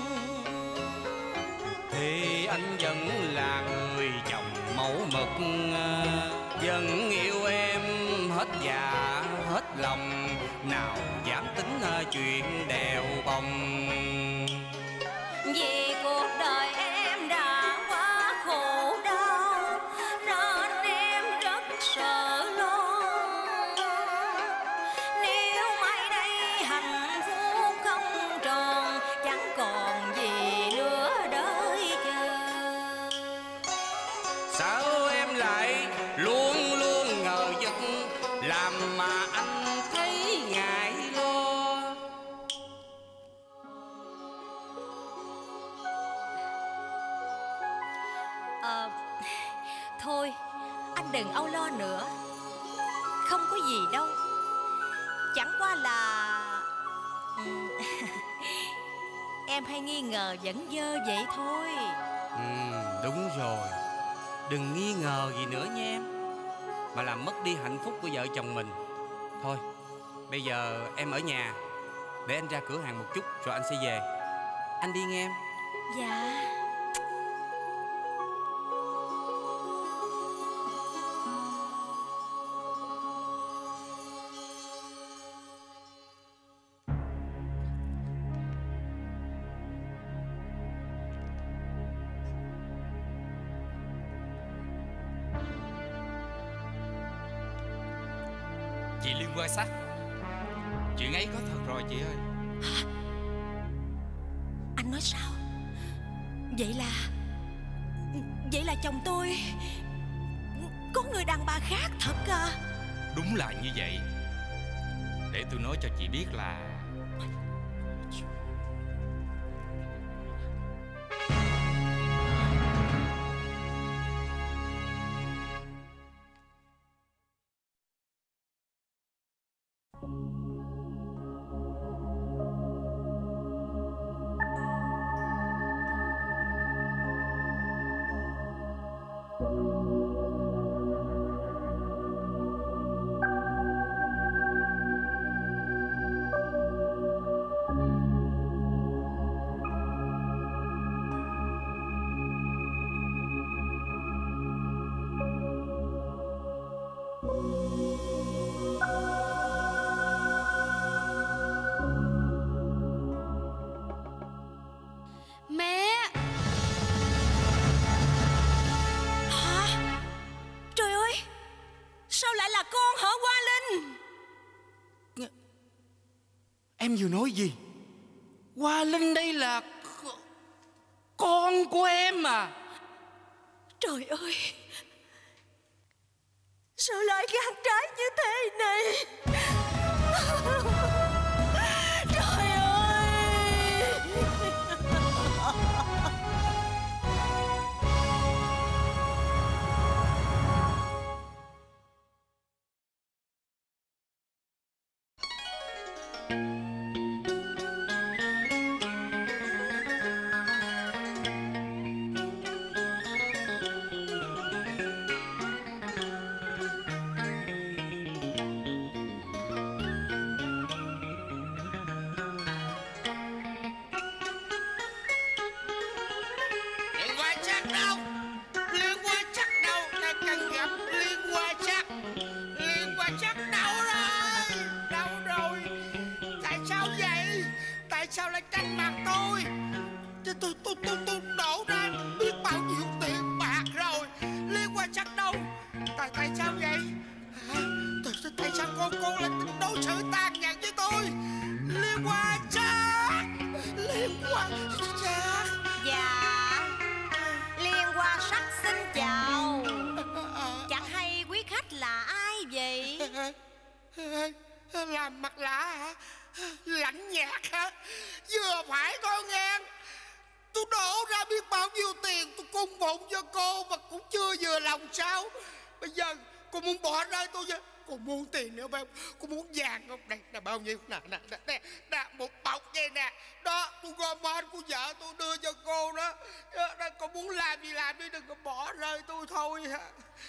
Speaker 9: Thì anh vẫn là người chồng mẫu mực, vẫn yêu em hết dạ hết lòng, nào dám tính chuyện đèo bồng.
Speaker 5: Vì cuộc đời em đã quá khổ đau nên em rất sợ lo. Nếu mai đây hạnh phúc không tròn, chẳng còn gì nữa đợi chờ.
Speaker 9: Sao em lại luôn luôn ngờ vực, làm mà anh thấy ngại lo.
Speaker 5: Ờ, thôi anh đừng âu lo nữa. Không có gì đâu. Chẳng qua là ừm, em hay nghi ngờ vẫn dơ vậy thôi.
Speaker 9: Ừ, đúng rồi. Đừng nghi ngờ gì nữa nha em, mà làm mất đi hạnh phúc của vợ chồng mình. Thôi, bây giờ em ở nhà, để anh ra cửa hàng một chút rồi anh sẽ về. Anh đi nghe em.
Speaker 5: Dạ.
Speaker 10: Chị Liên quan sát, chuyện ấy có thật rồi chị ơi.
Speaker 5: Hả? Anh nói sao? Vậy là Vậy là chồng tôi có người đàn bà khác thật à?
Speaker 10: Đúng là như vậy. Để tôi nói cho chị biết là
Speaker 9: Em vừa nói gì? Hoa Linh đây là con của em à?
Speaker 5: Trời ơi, sao lại gan trái như thế này? Trời ơi!
Speaker 11: đâu? Liên Hoa Sắc đâu? Ta cần gặp Liên Hoa Sắc. Liên Hoa Sắc đâu rồi? Đâu rồi? Tại sao vậy? Tại sao lại tranh mặt tôi? Tôi tôi tôi tôi, tôi đổ ra biết bao nhiêu tiền bạc rồi. Liên Hoa Sắc đâu? Tại tại sao vậy? À, tại, tại sao cô cô lại đối xử tàn nhẫn với tôi? Liên Hoa Sắc, Liên Hoa Sắc.
Speaker 1: Dạ, Liên Hoa Sắc xin chào. Chẳng hay quý khách là ai vậy?
Speaker 11: Làm mặt lạ hả? Lạnh nhạt hả? Vừa phải thôi nghe. Tôi đổ ra biết bao nhiêu tiền tôi cung phụng cho cô mà cũng chưa vừa lòng sao? Bây giờ cô muốn bỏ rơi tôi chứ? Cô muốn tiền nữa không? Cô muốn vàng không? Đây là bao nhiêu? Nè nè nè nè, nè một bọc vậy nè. Đó, tôi gom hết của vợ tôi đưa cho cô đó. Đó, đó, cô muốn làm gì làm đi, đừng có bỏ rơi tôi thôi hả?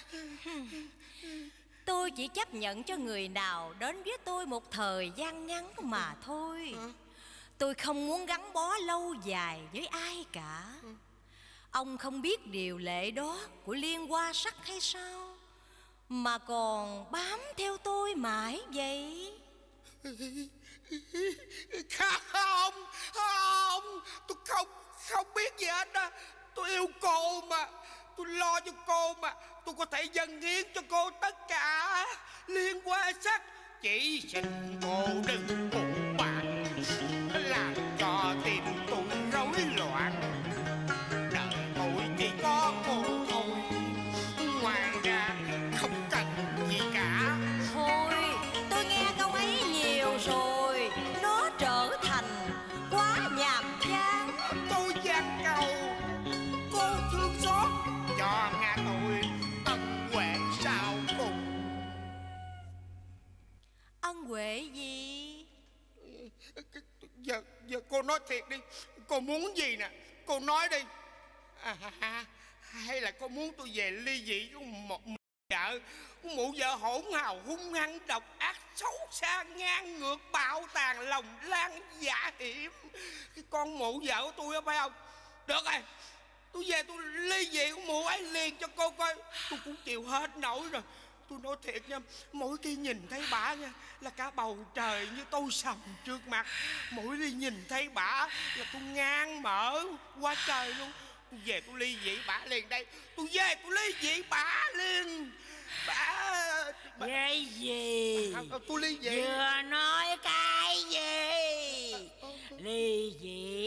Speaker 1: Tôi chỉ chấp nhận cho người nào đến với tôi một thời gian ngắn mà thôi. Tôi không muốn gắn bó lâu dài với ai cả. Ông không biết điều lệ đó của Liên Hoa Sắc hay sao mà còn bám theo tôi mãi vậy?
Speaker 11: Không, không, tôi không, không biết gì hết á. Tôi yêu cô mà, tôi lo cho cô mà. Tôi có thể dâng hiến cho cô tất cả. Liên Hoa Sắc, chỉ xin cô đừng buồn bã, làm cho tim tôi rối loạn. Đời tôi chỉ có cô thôi, ngoài ra không cần gì cả.
Speaker 1: Thôi, tôi nghe câu ấy nhiều rồi. Nó trở thành quá nhàm chán.
Speaker 11: Tôi van cầu cô thương xót cho nhà tôi ân huệ sau cùng.
Speaker 1: Ân huệ gì?
Speaker 11: Giờ, giờ cô nói thiệt đi. Cô muốn gì nè? Cô nói đi. À, à, hay là cô muốn tôi về ly dị với một vợ, một vợ hỗn hào, hung hăng, độc ác, xấu xa, ngang ngược, bạo tàn, lòng lan, dạ hiểm. Cái con mụ vợ của tôi đó phải không? Được rồi, tôi về tôi ly dị của mụ ấy liền cho cô coi. Tôi cũng chịu hết nổi rồi. Tôi nói thiệt nha, mỗi khi nhìn thấy bả nha là cả bầu trời như tôi sầm trước mặt. Mỗi khi nhìn thấy bả là tôi ngang mở qua trời luôn. Tôi về tôi ly dị bả liền đây. Tôi về tôi ly dị bả liền. Bả... bả...
Speaker 5: Cái gì?
Speaker 11: À, tôi ly dị.
Speaker 5: Vừa nói cái gì? Ly dị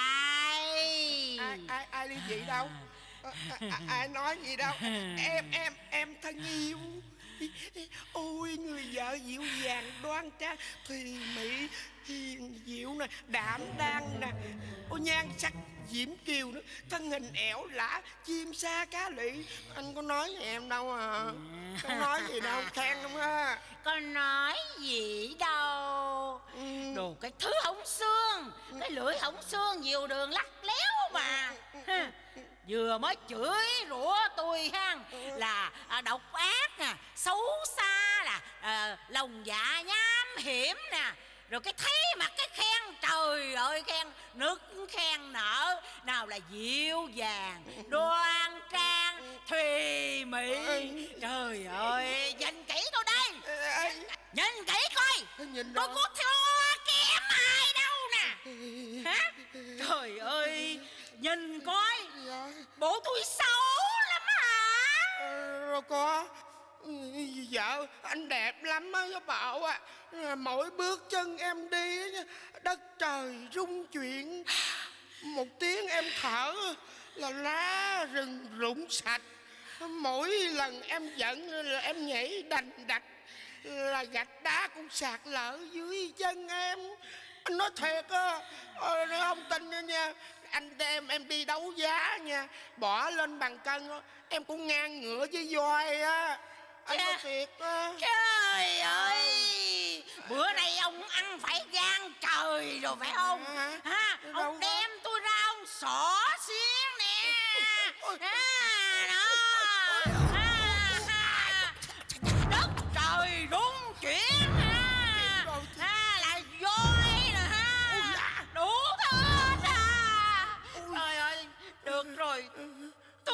Speaker 5: ai?
Speaker 11: Ai, ai, ai ly dị đâu? À, à, ai nói gì đâu? Em, em, em thân yêu. Ôi người vợ dịu dàng đoan trang, thùy mị hiền diệu nè, đảm đang nè, ôi nhan sắc diễm kiều nữa, thân hình ẻo lả, chim sa cá lị. Anh có nói với em đâu à? Có nói gì đâu, khen không á?
Speaker 5: Có nói gì đâu.
Speaker 11: Ừ.
Speaker 5: Đồ cái thứ hỏng xương, cái lưỡi hỏng xương, nhiều đường lắc léo mà. Vừa mới chửi rủa tôi ha là à, độc ác nè, xấu xa là à, lòng dạ nham hiểm nè. Rồi cái thấy mặt cái khen, trời ơi khen nức khen nở. Nào là dịu dàng, đoan trang, thùy mị. Trời ơi, nhìn kỹ tôi đây. Nhìn kỹ coi, tôi có thua kém ai đâu nè. Hả? Trời ơi, nhìn coi, bộ tôi xấu lắm hả?
Speaker 11: Rồi có vợ anh đẹp lắm á, bảo à. Mỗi bước chân em đi đất trời rung chuyển. Một tiếng em thở là lá rừng rụng sạch. Mỗi lần em giận là em nhảy đành đạch, là gạch đá cũng sạt lở dưới chân em. Anh nói thiệt á, nói không tin nữa nha. Anh đem em đi đấu giá nha, bỏ lên bàn cân đó, em cũng ngang ngửa với voi á. Anh nói thiệt á.
Speaker 5: Trời ơi, bữa nay ông ăn phải gan trời rồi phải không?
Speaker 11: À,
Speaker 5: ha? Ông đem tôi ra ông xỏ xiên nè. À, đó. À, à. Đất trời rung chuyển ha. À, là voi nè ha. Đủ thứ hết à. Trời ơi, được rồi.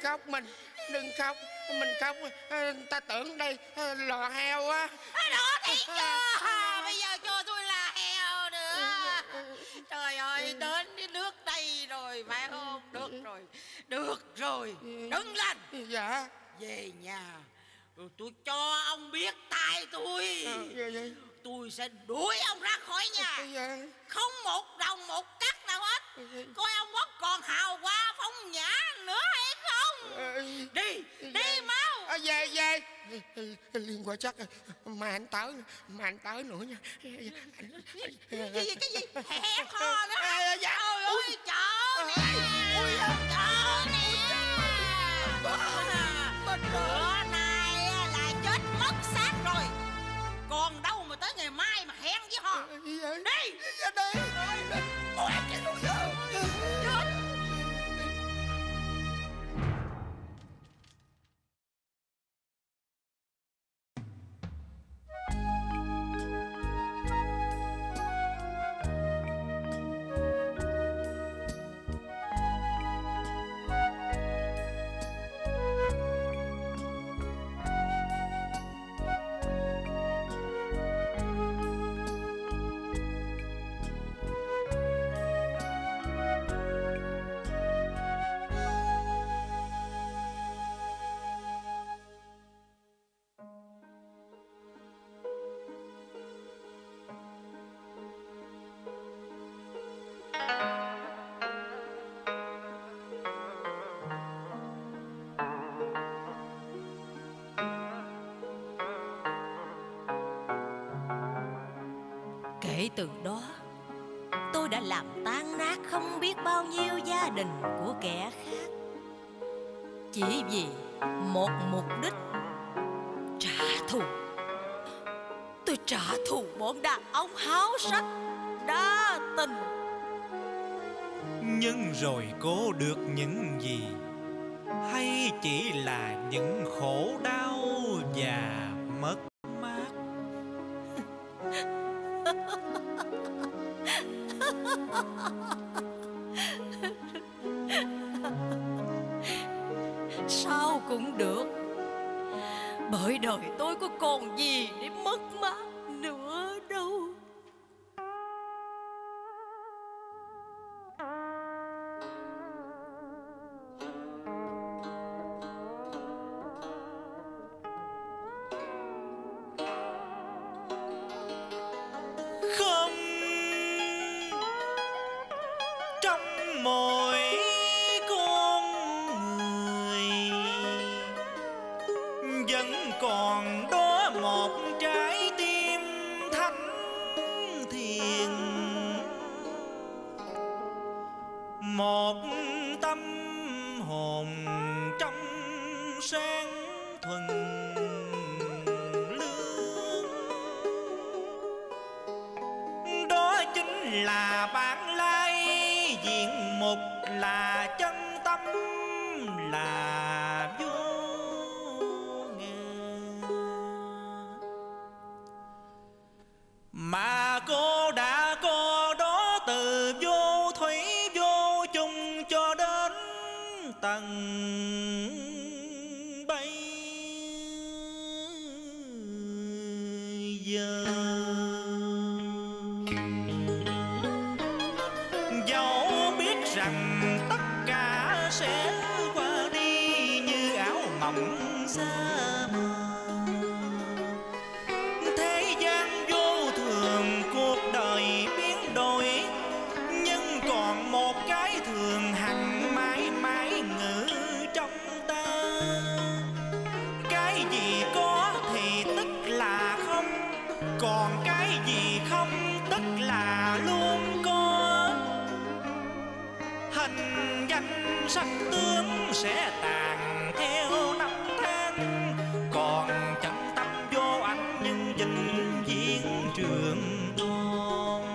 Speaker 11: khóc mình, đừng khóc. Mình khóc ta tưởng đây lò heo á.
Speaker 7: Đó thiệt chưa? Bây giờ cho tôi là heo nữa. Trời ơi, đến cái nước đây rồi phải không? Được rồi, được rồi. Đứng lên.
Speaker 11: Dạ.
Speaker 7: Về nhà rồi tôi cho ông biết tay tôi.
Speaker 11: À, dạ, dạ.
Speaker 7: Tôi sẽ đuổi ông ra khỏi nhà.
Speaker 11: Dạ.
Speaker 7: Không một đồng một cắt nào hết. Dạ. Coi ông có còn hào hoa phong nhã nữa hay không? À, đi, dạ. Đi mau.
Speaker 11: À, về, về. Liên qua chắc mà anh tới, mà anh tới nữa nha.
Speaker 7: Cái gì, cái gì? Hẹn hò nữa.
Speaker 11: À, dạ.
Speaker 7: Trời ơi, chợ nè. Chợ nè. Bữa nay là chết mất xác rồi. Còn đâu mà tới ngày mai mà hẹn với họ. Đi.
Speaker 11: Đi.
Speaker 7: Ôi, cái lùi giờ. Chết.
Speaker 1: Kể từ đó, tôi đã làm tan nát không biết bao nhiêu gia đình của kẻ khác, chỉ vì một mục đích: trả thù. Tôi trả thù bọn đàn ông háo sắc, đa tình.
Speaker 4: Nhưng rồi cô được những gì? Hay chỉ là những khổ đau và mất mát?
Speaker 1: Sao cũng được, bởi đời tôi có còn gì để mất mát nữa đâu.
Speaker 4: Không, trong mỗi con người vẫn còn đó một trái tim thánh thiện, một tâm hồn trong sáng thuần lương. Đó chính là bản lai diện mục, là chân tâm, là vô ngờ. Mà cô đã có đó từ vô thủy vô chung cho đến tầng bây giờ. Dẫu biết rằng tất cả sẽ qua đi như áo mộng xa mờ, thế gian vô thường, cuộc đời biến đổi, nhưng còn một cái thường hằng mãi mãi ngự trong ta. Cái gì có thì tức là không, còn cái gì không tức là luôn có. Hình danh sắc tướng sẽ tàn theo năm tháng, còn chân tâm vô ảnh nhưng vĩnh viễn trường tồn.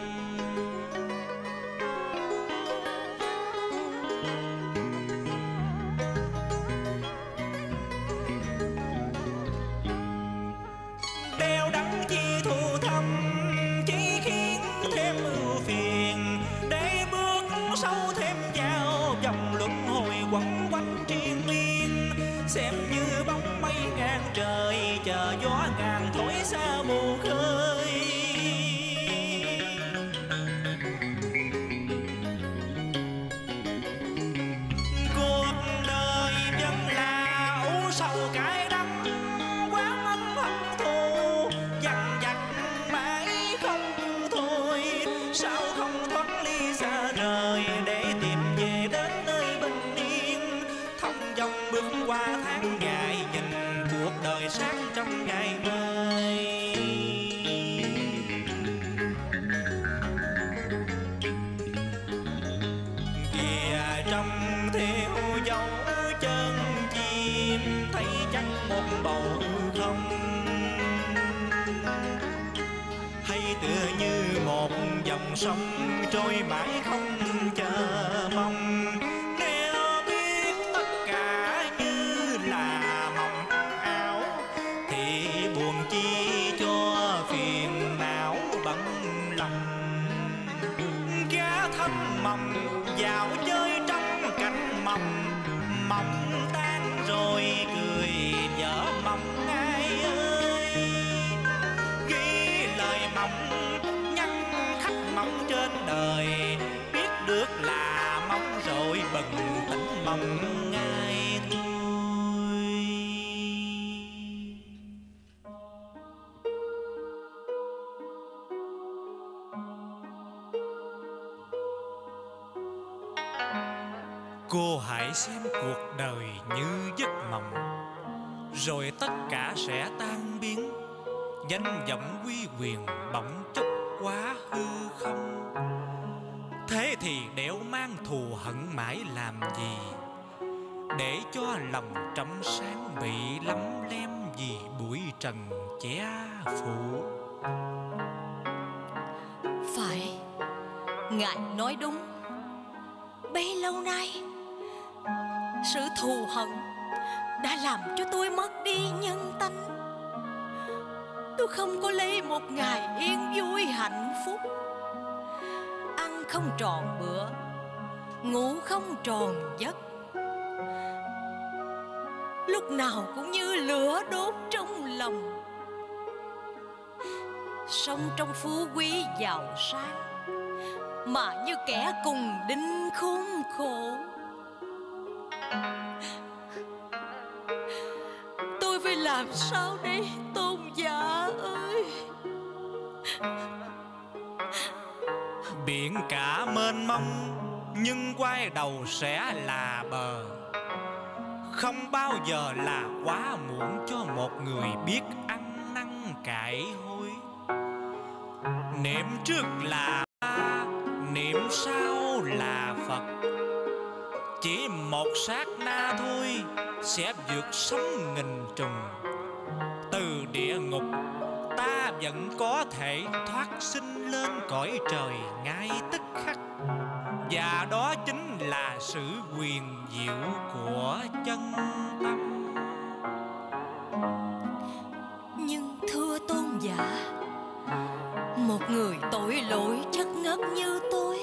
Speaker 4: Đeo đắng chi thu thầm, chỉ khiến thêm ưu phiền, để bước sâu thêm vào vòng luân hồi quẩn quanh
Speaker 12: xem như bóng mây ngang trời, chờ gió ngàn thổi xa mù khơi. Cuộc đời vẫn là ủ sầu cái đắng, quán ân hận thù dằn vặt mãi không thôi. Sao không thoát ly xa rời để tìm về đến nơi bình yên, thông dong bước qua tháng ngày, nhìn cuộc đời sáng trong ngày mai. Kìa trong theo dấu chân chim, thấy chắc một bầu không, hay tựa như một dòng sông trôi mãi không chờ mong. Nếu biết tất cả như là mộng ảo, thì buồn chi cho phiền não bận lòng. Gã thâm mộng dạo chơi trong cảnh mộng, mộng tan rồi cười vỡ mộng ai ơi. Ghi lời mộng nhắn khách mong trên đời, biết được là mong rồi bừng tỉnh mong ngay thôi. Cô hãy xem cuộc đời như giấc mộng, rồi tất cả sẽ tan biến. Danh vọng uy quyền bỗng chốc quá hư không. Thế thì đéo mang thù hận mãi làm gì, để cho lòng trong sáng bị lấm lem vì bụi trần che phủ.
Speaker 5: Phải, ngài nói đúng. Bấy lâu nay, sự thù hận đã làm cho tôi mất đi nhân tánh. Tôi không có lấy một ngày yên vui hạnh phúc, ăn không tròn bữa, ngủ không tròn giấc, lúc nào cũng như lửa đốt trong lòng. Sống trong phú quý giàu sang, mà như kẻ cùng đinh khốn khổ. Tôi phải làm sao đây tôn giả ơi?
Speaker 12: Biển cả mênh mông nhưng quay đầu sẽ là bờ. Không bao giờ là quá muộn cho một người biết ăn năn cải hối. Niệm trước là A, niệm sau là Phật. Chỉ một sát na thôi sẽ vượt sóng nghìn trùng. Từ địa ngục ta vẫn có thể thoát sinh lên cõi trời ngay tức khắc. Và đó chính là sự huyền diệu của chân tâm.
Speaker 5: Nhưng thưa tôn giả, một người tội lỗi chất ngất như tôi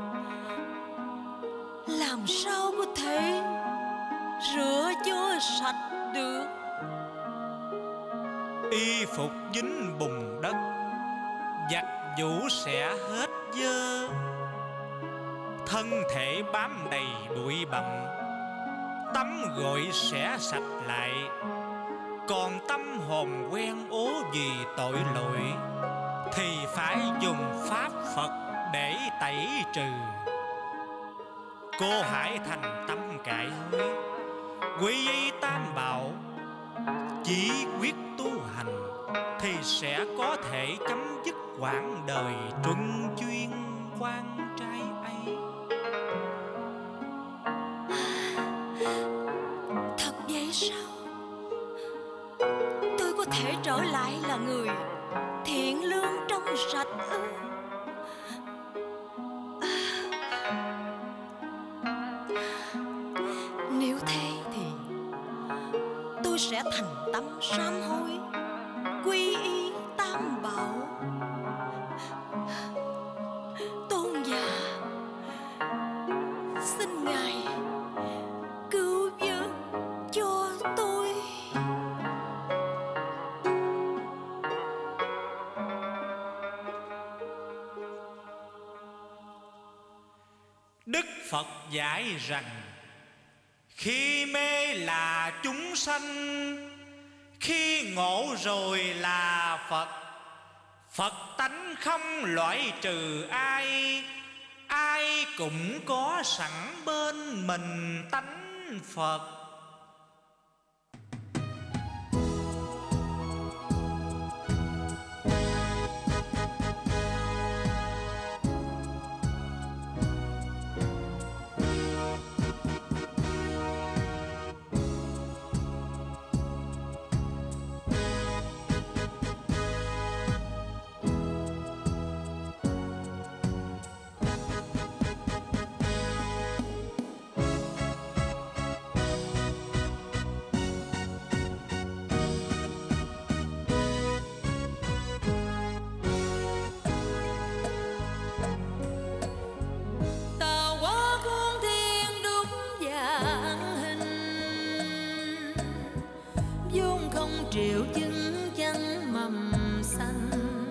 Speaker 5: làm sao có thể rửa cho sạch được?
Speaker 12: Y phục dính bùn đất, giặt giũ sẽ hết dơ. Thân thể bám đầy bụi bặm, tắm gội sẽ sạch lại. Còn tâm hồn quen ố vì tội lỗi thì phải dùng pháp Phật để tẩy trừ. Cô hãy thành tâm cải hối, quy y tam bảo, chỉ quyết tu hành thì sẽ có thể chấm dứt quãng đời truân chuyên quan trai ấy.
Speaker 5: Thật vậy sao? Tôi có thể trở lại là người thiện lương trong sạch ư? Nếu thế thì tôi sẽ thành tâm sám hối, quy y tam bảo. Tôn giả, xin ngài cứu vớt cho tôi.
Speaker 12: Phật dạy rằng khi mê là chúng sanh, khi ngộ rồi là Phật. Phật tánh không loại trừ ai, ai cũng có sẵn bên mình tánh Phật.
Speaker 1: Triệu chứng chân mầm xanh,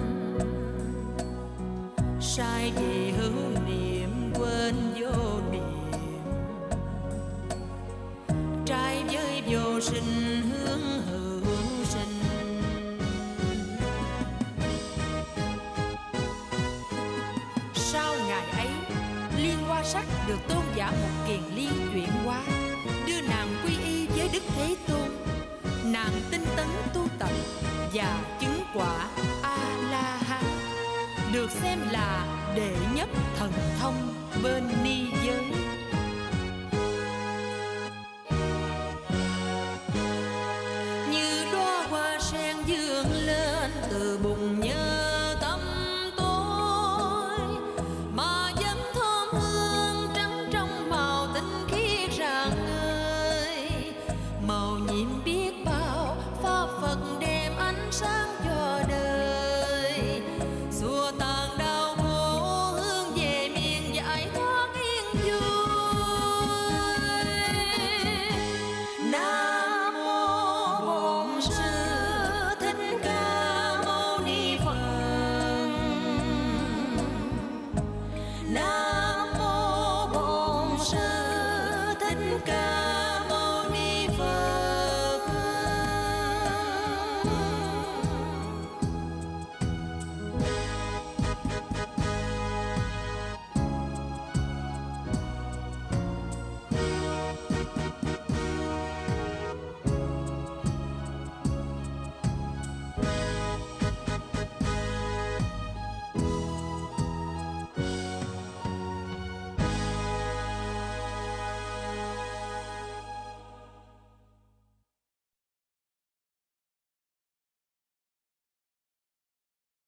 Speaker 1: sai về hữu niệm quên vô niệm, trai với vô sinh hướng hữu sinh. Sau ngày ấy, Liên Hoa Sắc được tôn giả một kiền liên chuyển hóa, đưa nàng quy y với Đức Thế Tôn. Nàng tinh tấn tu tập và chứng quả A-la-hán, được xem là đệ nhất thần thông bên ni giới.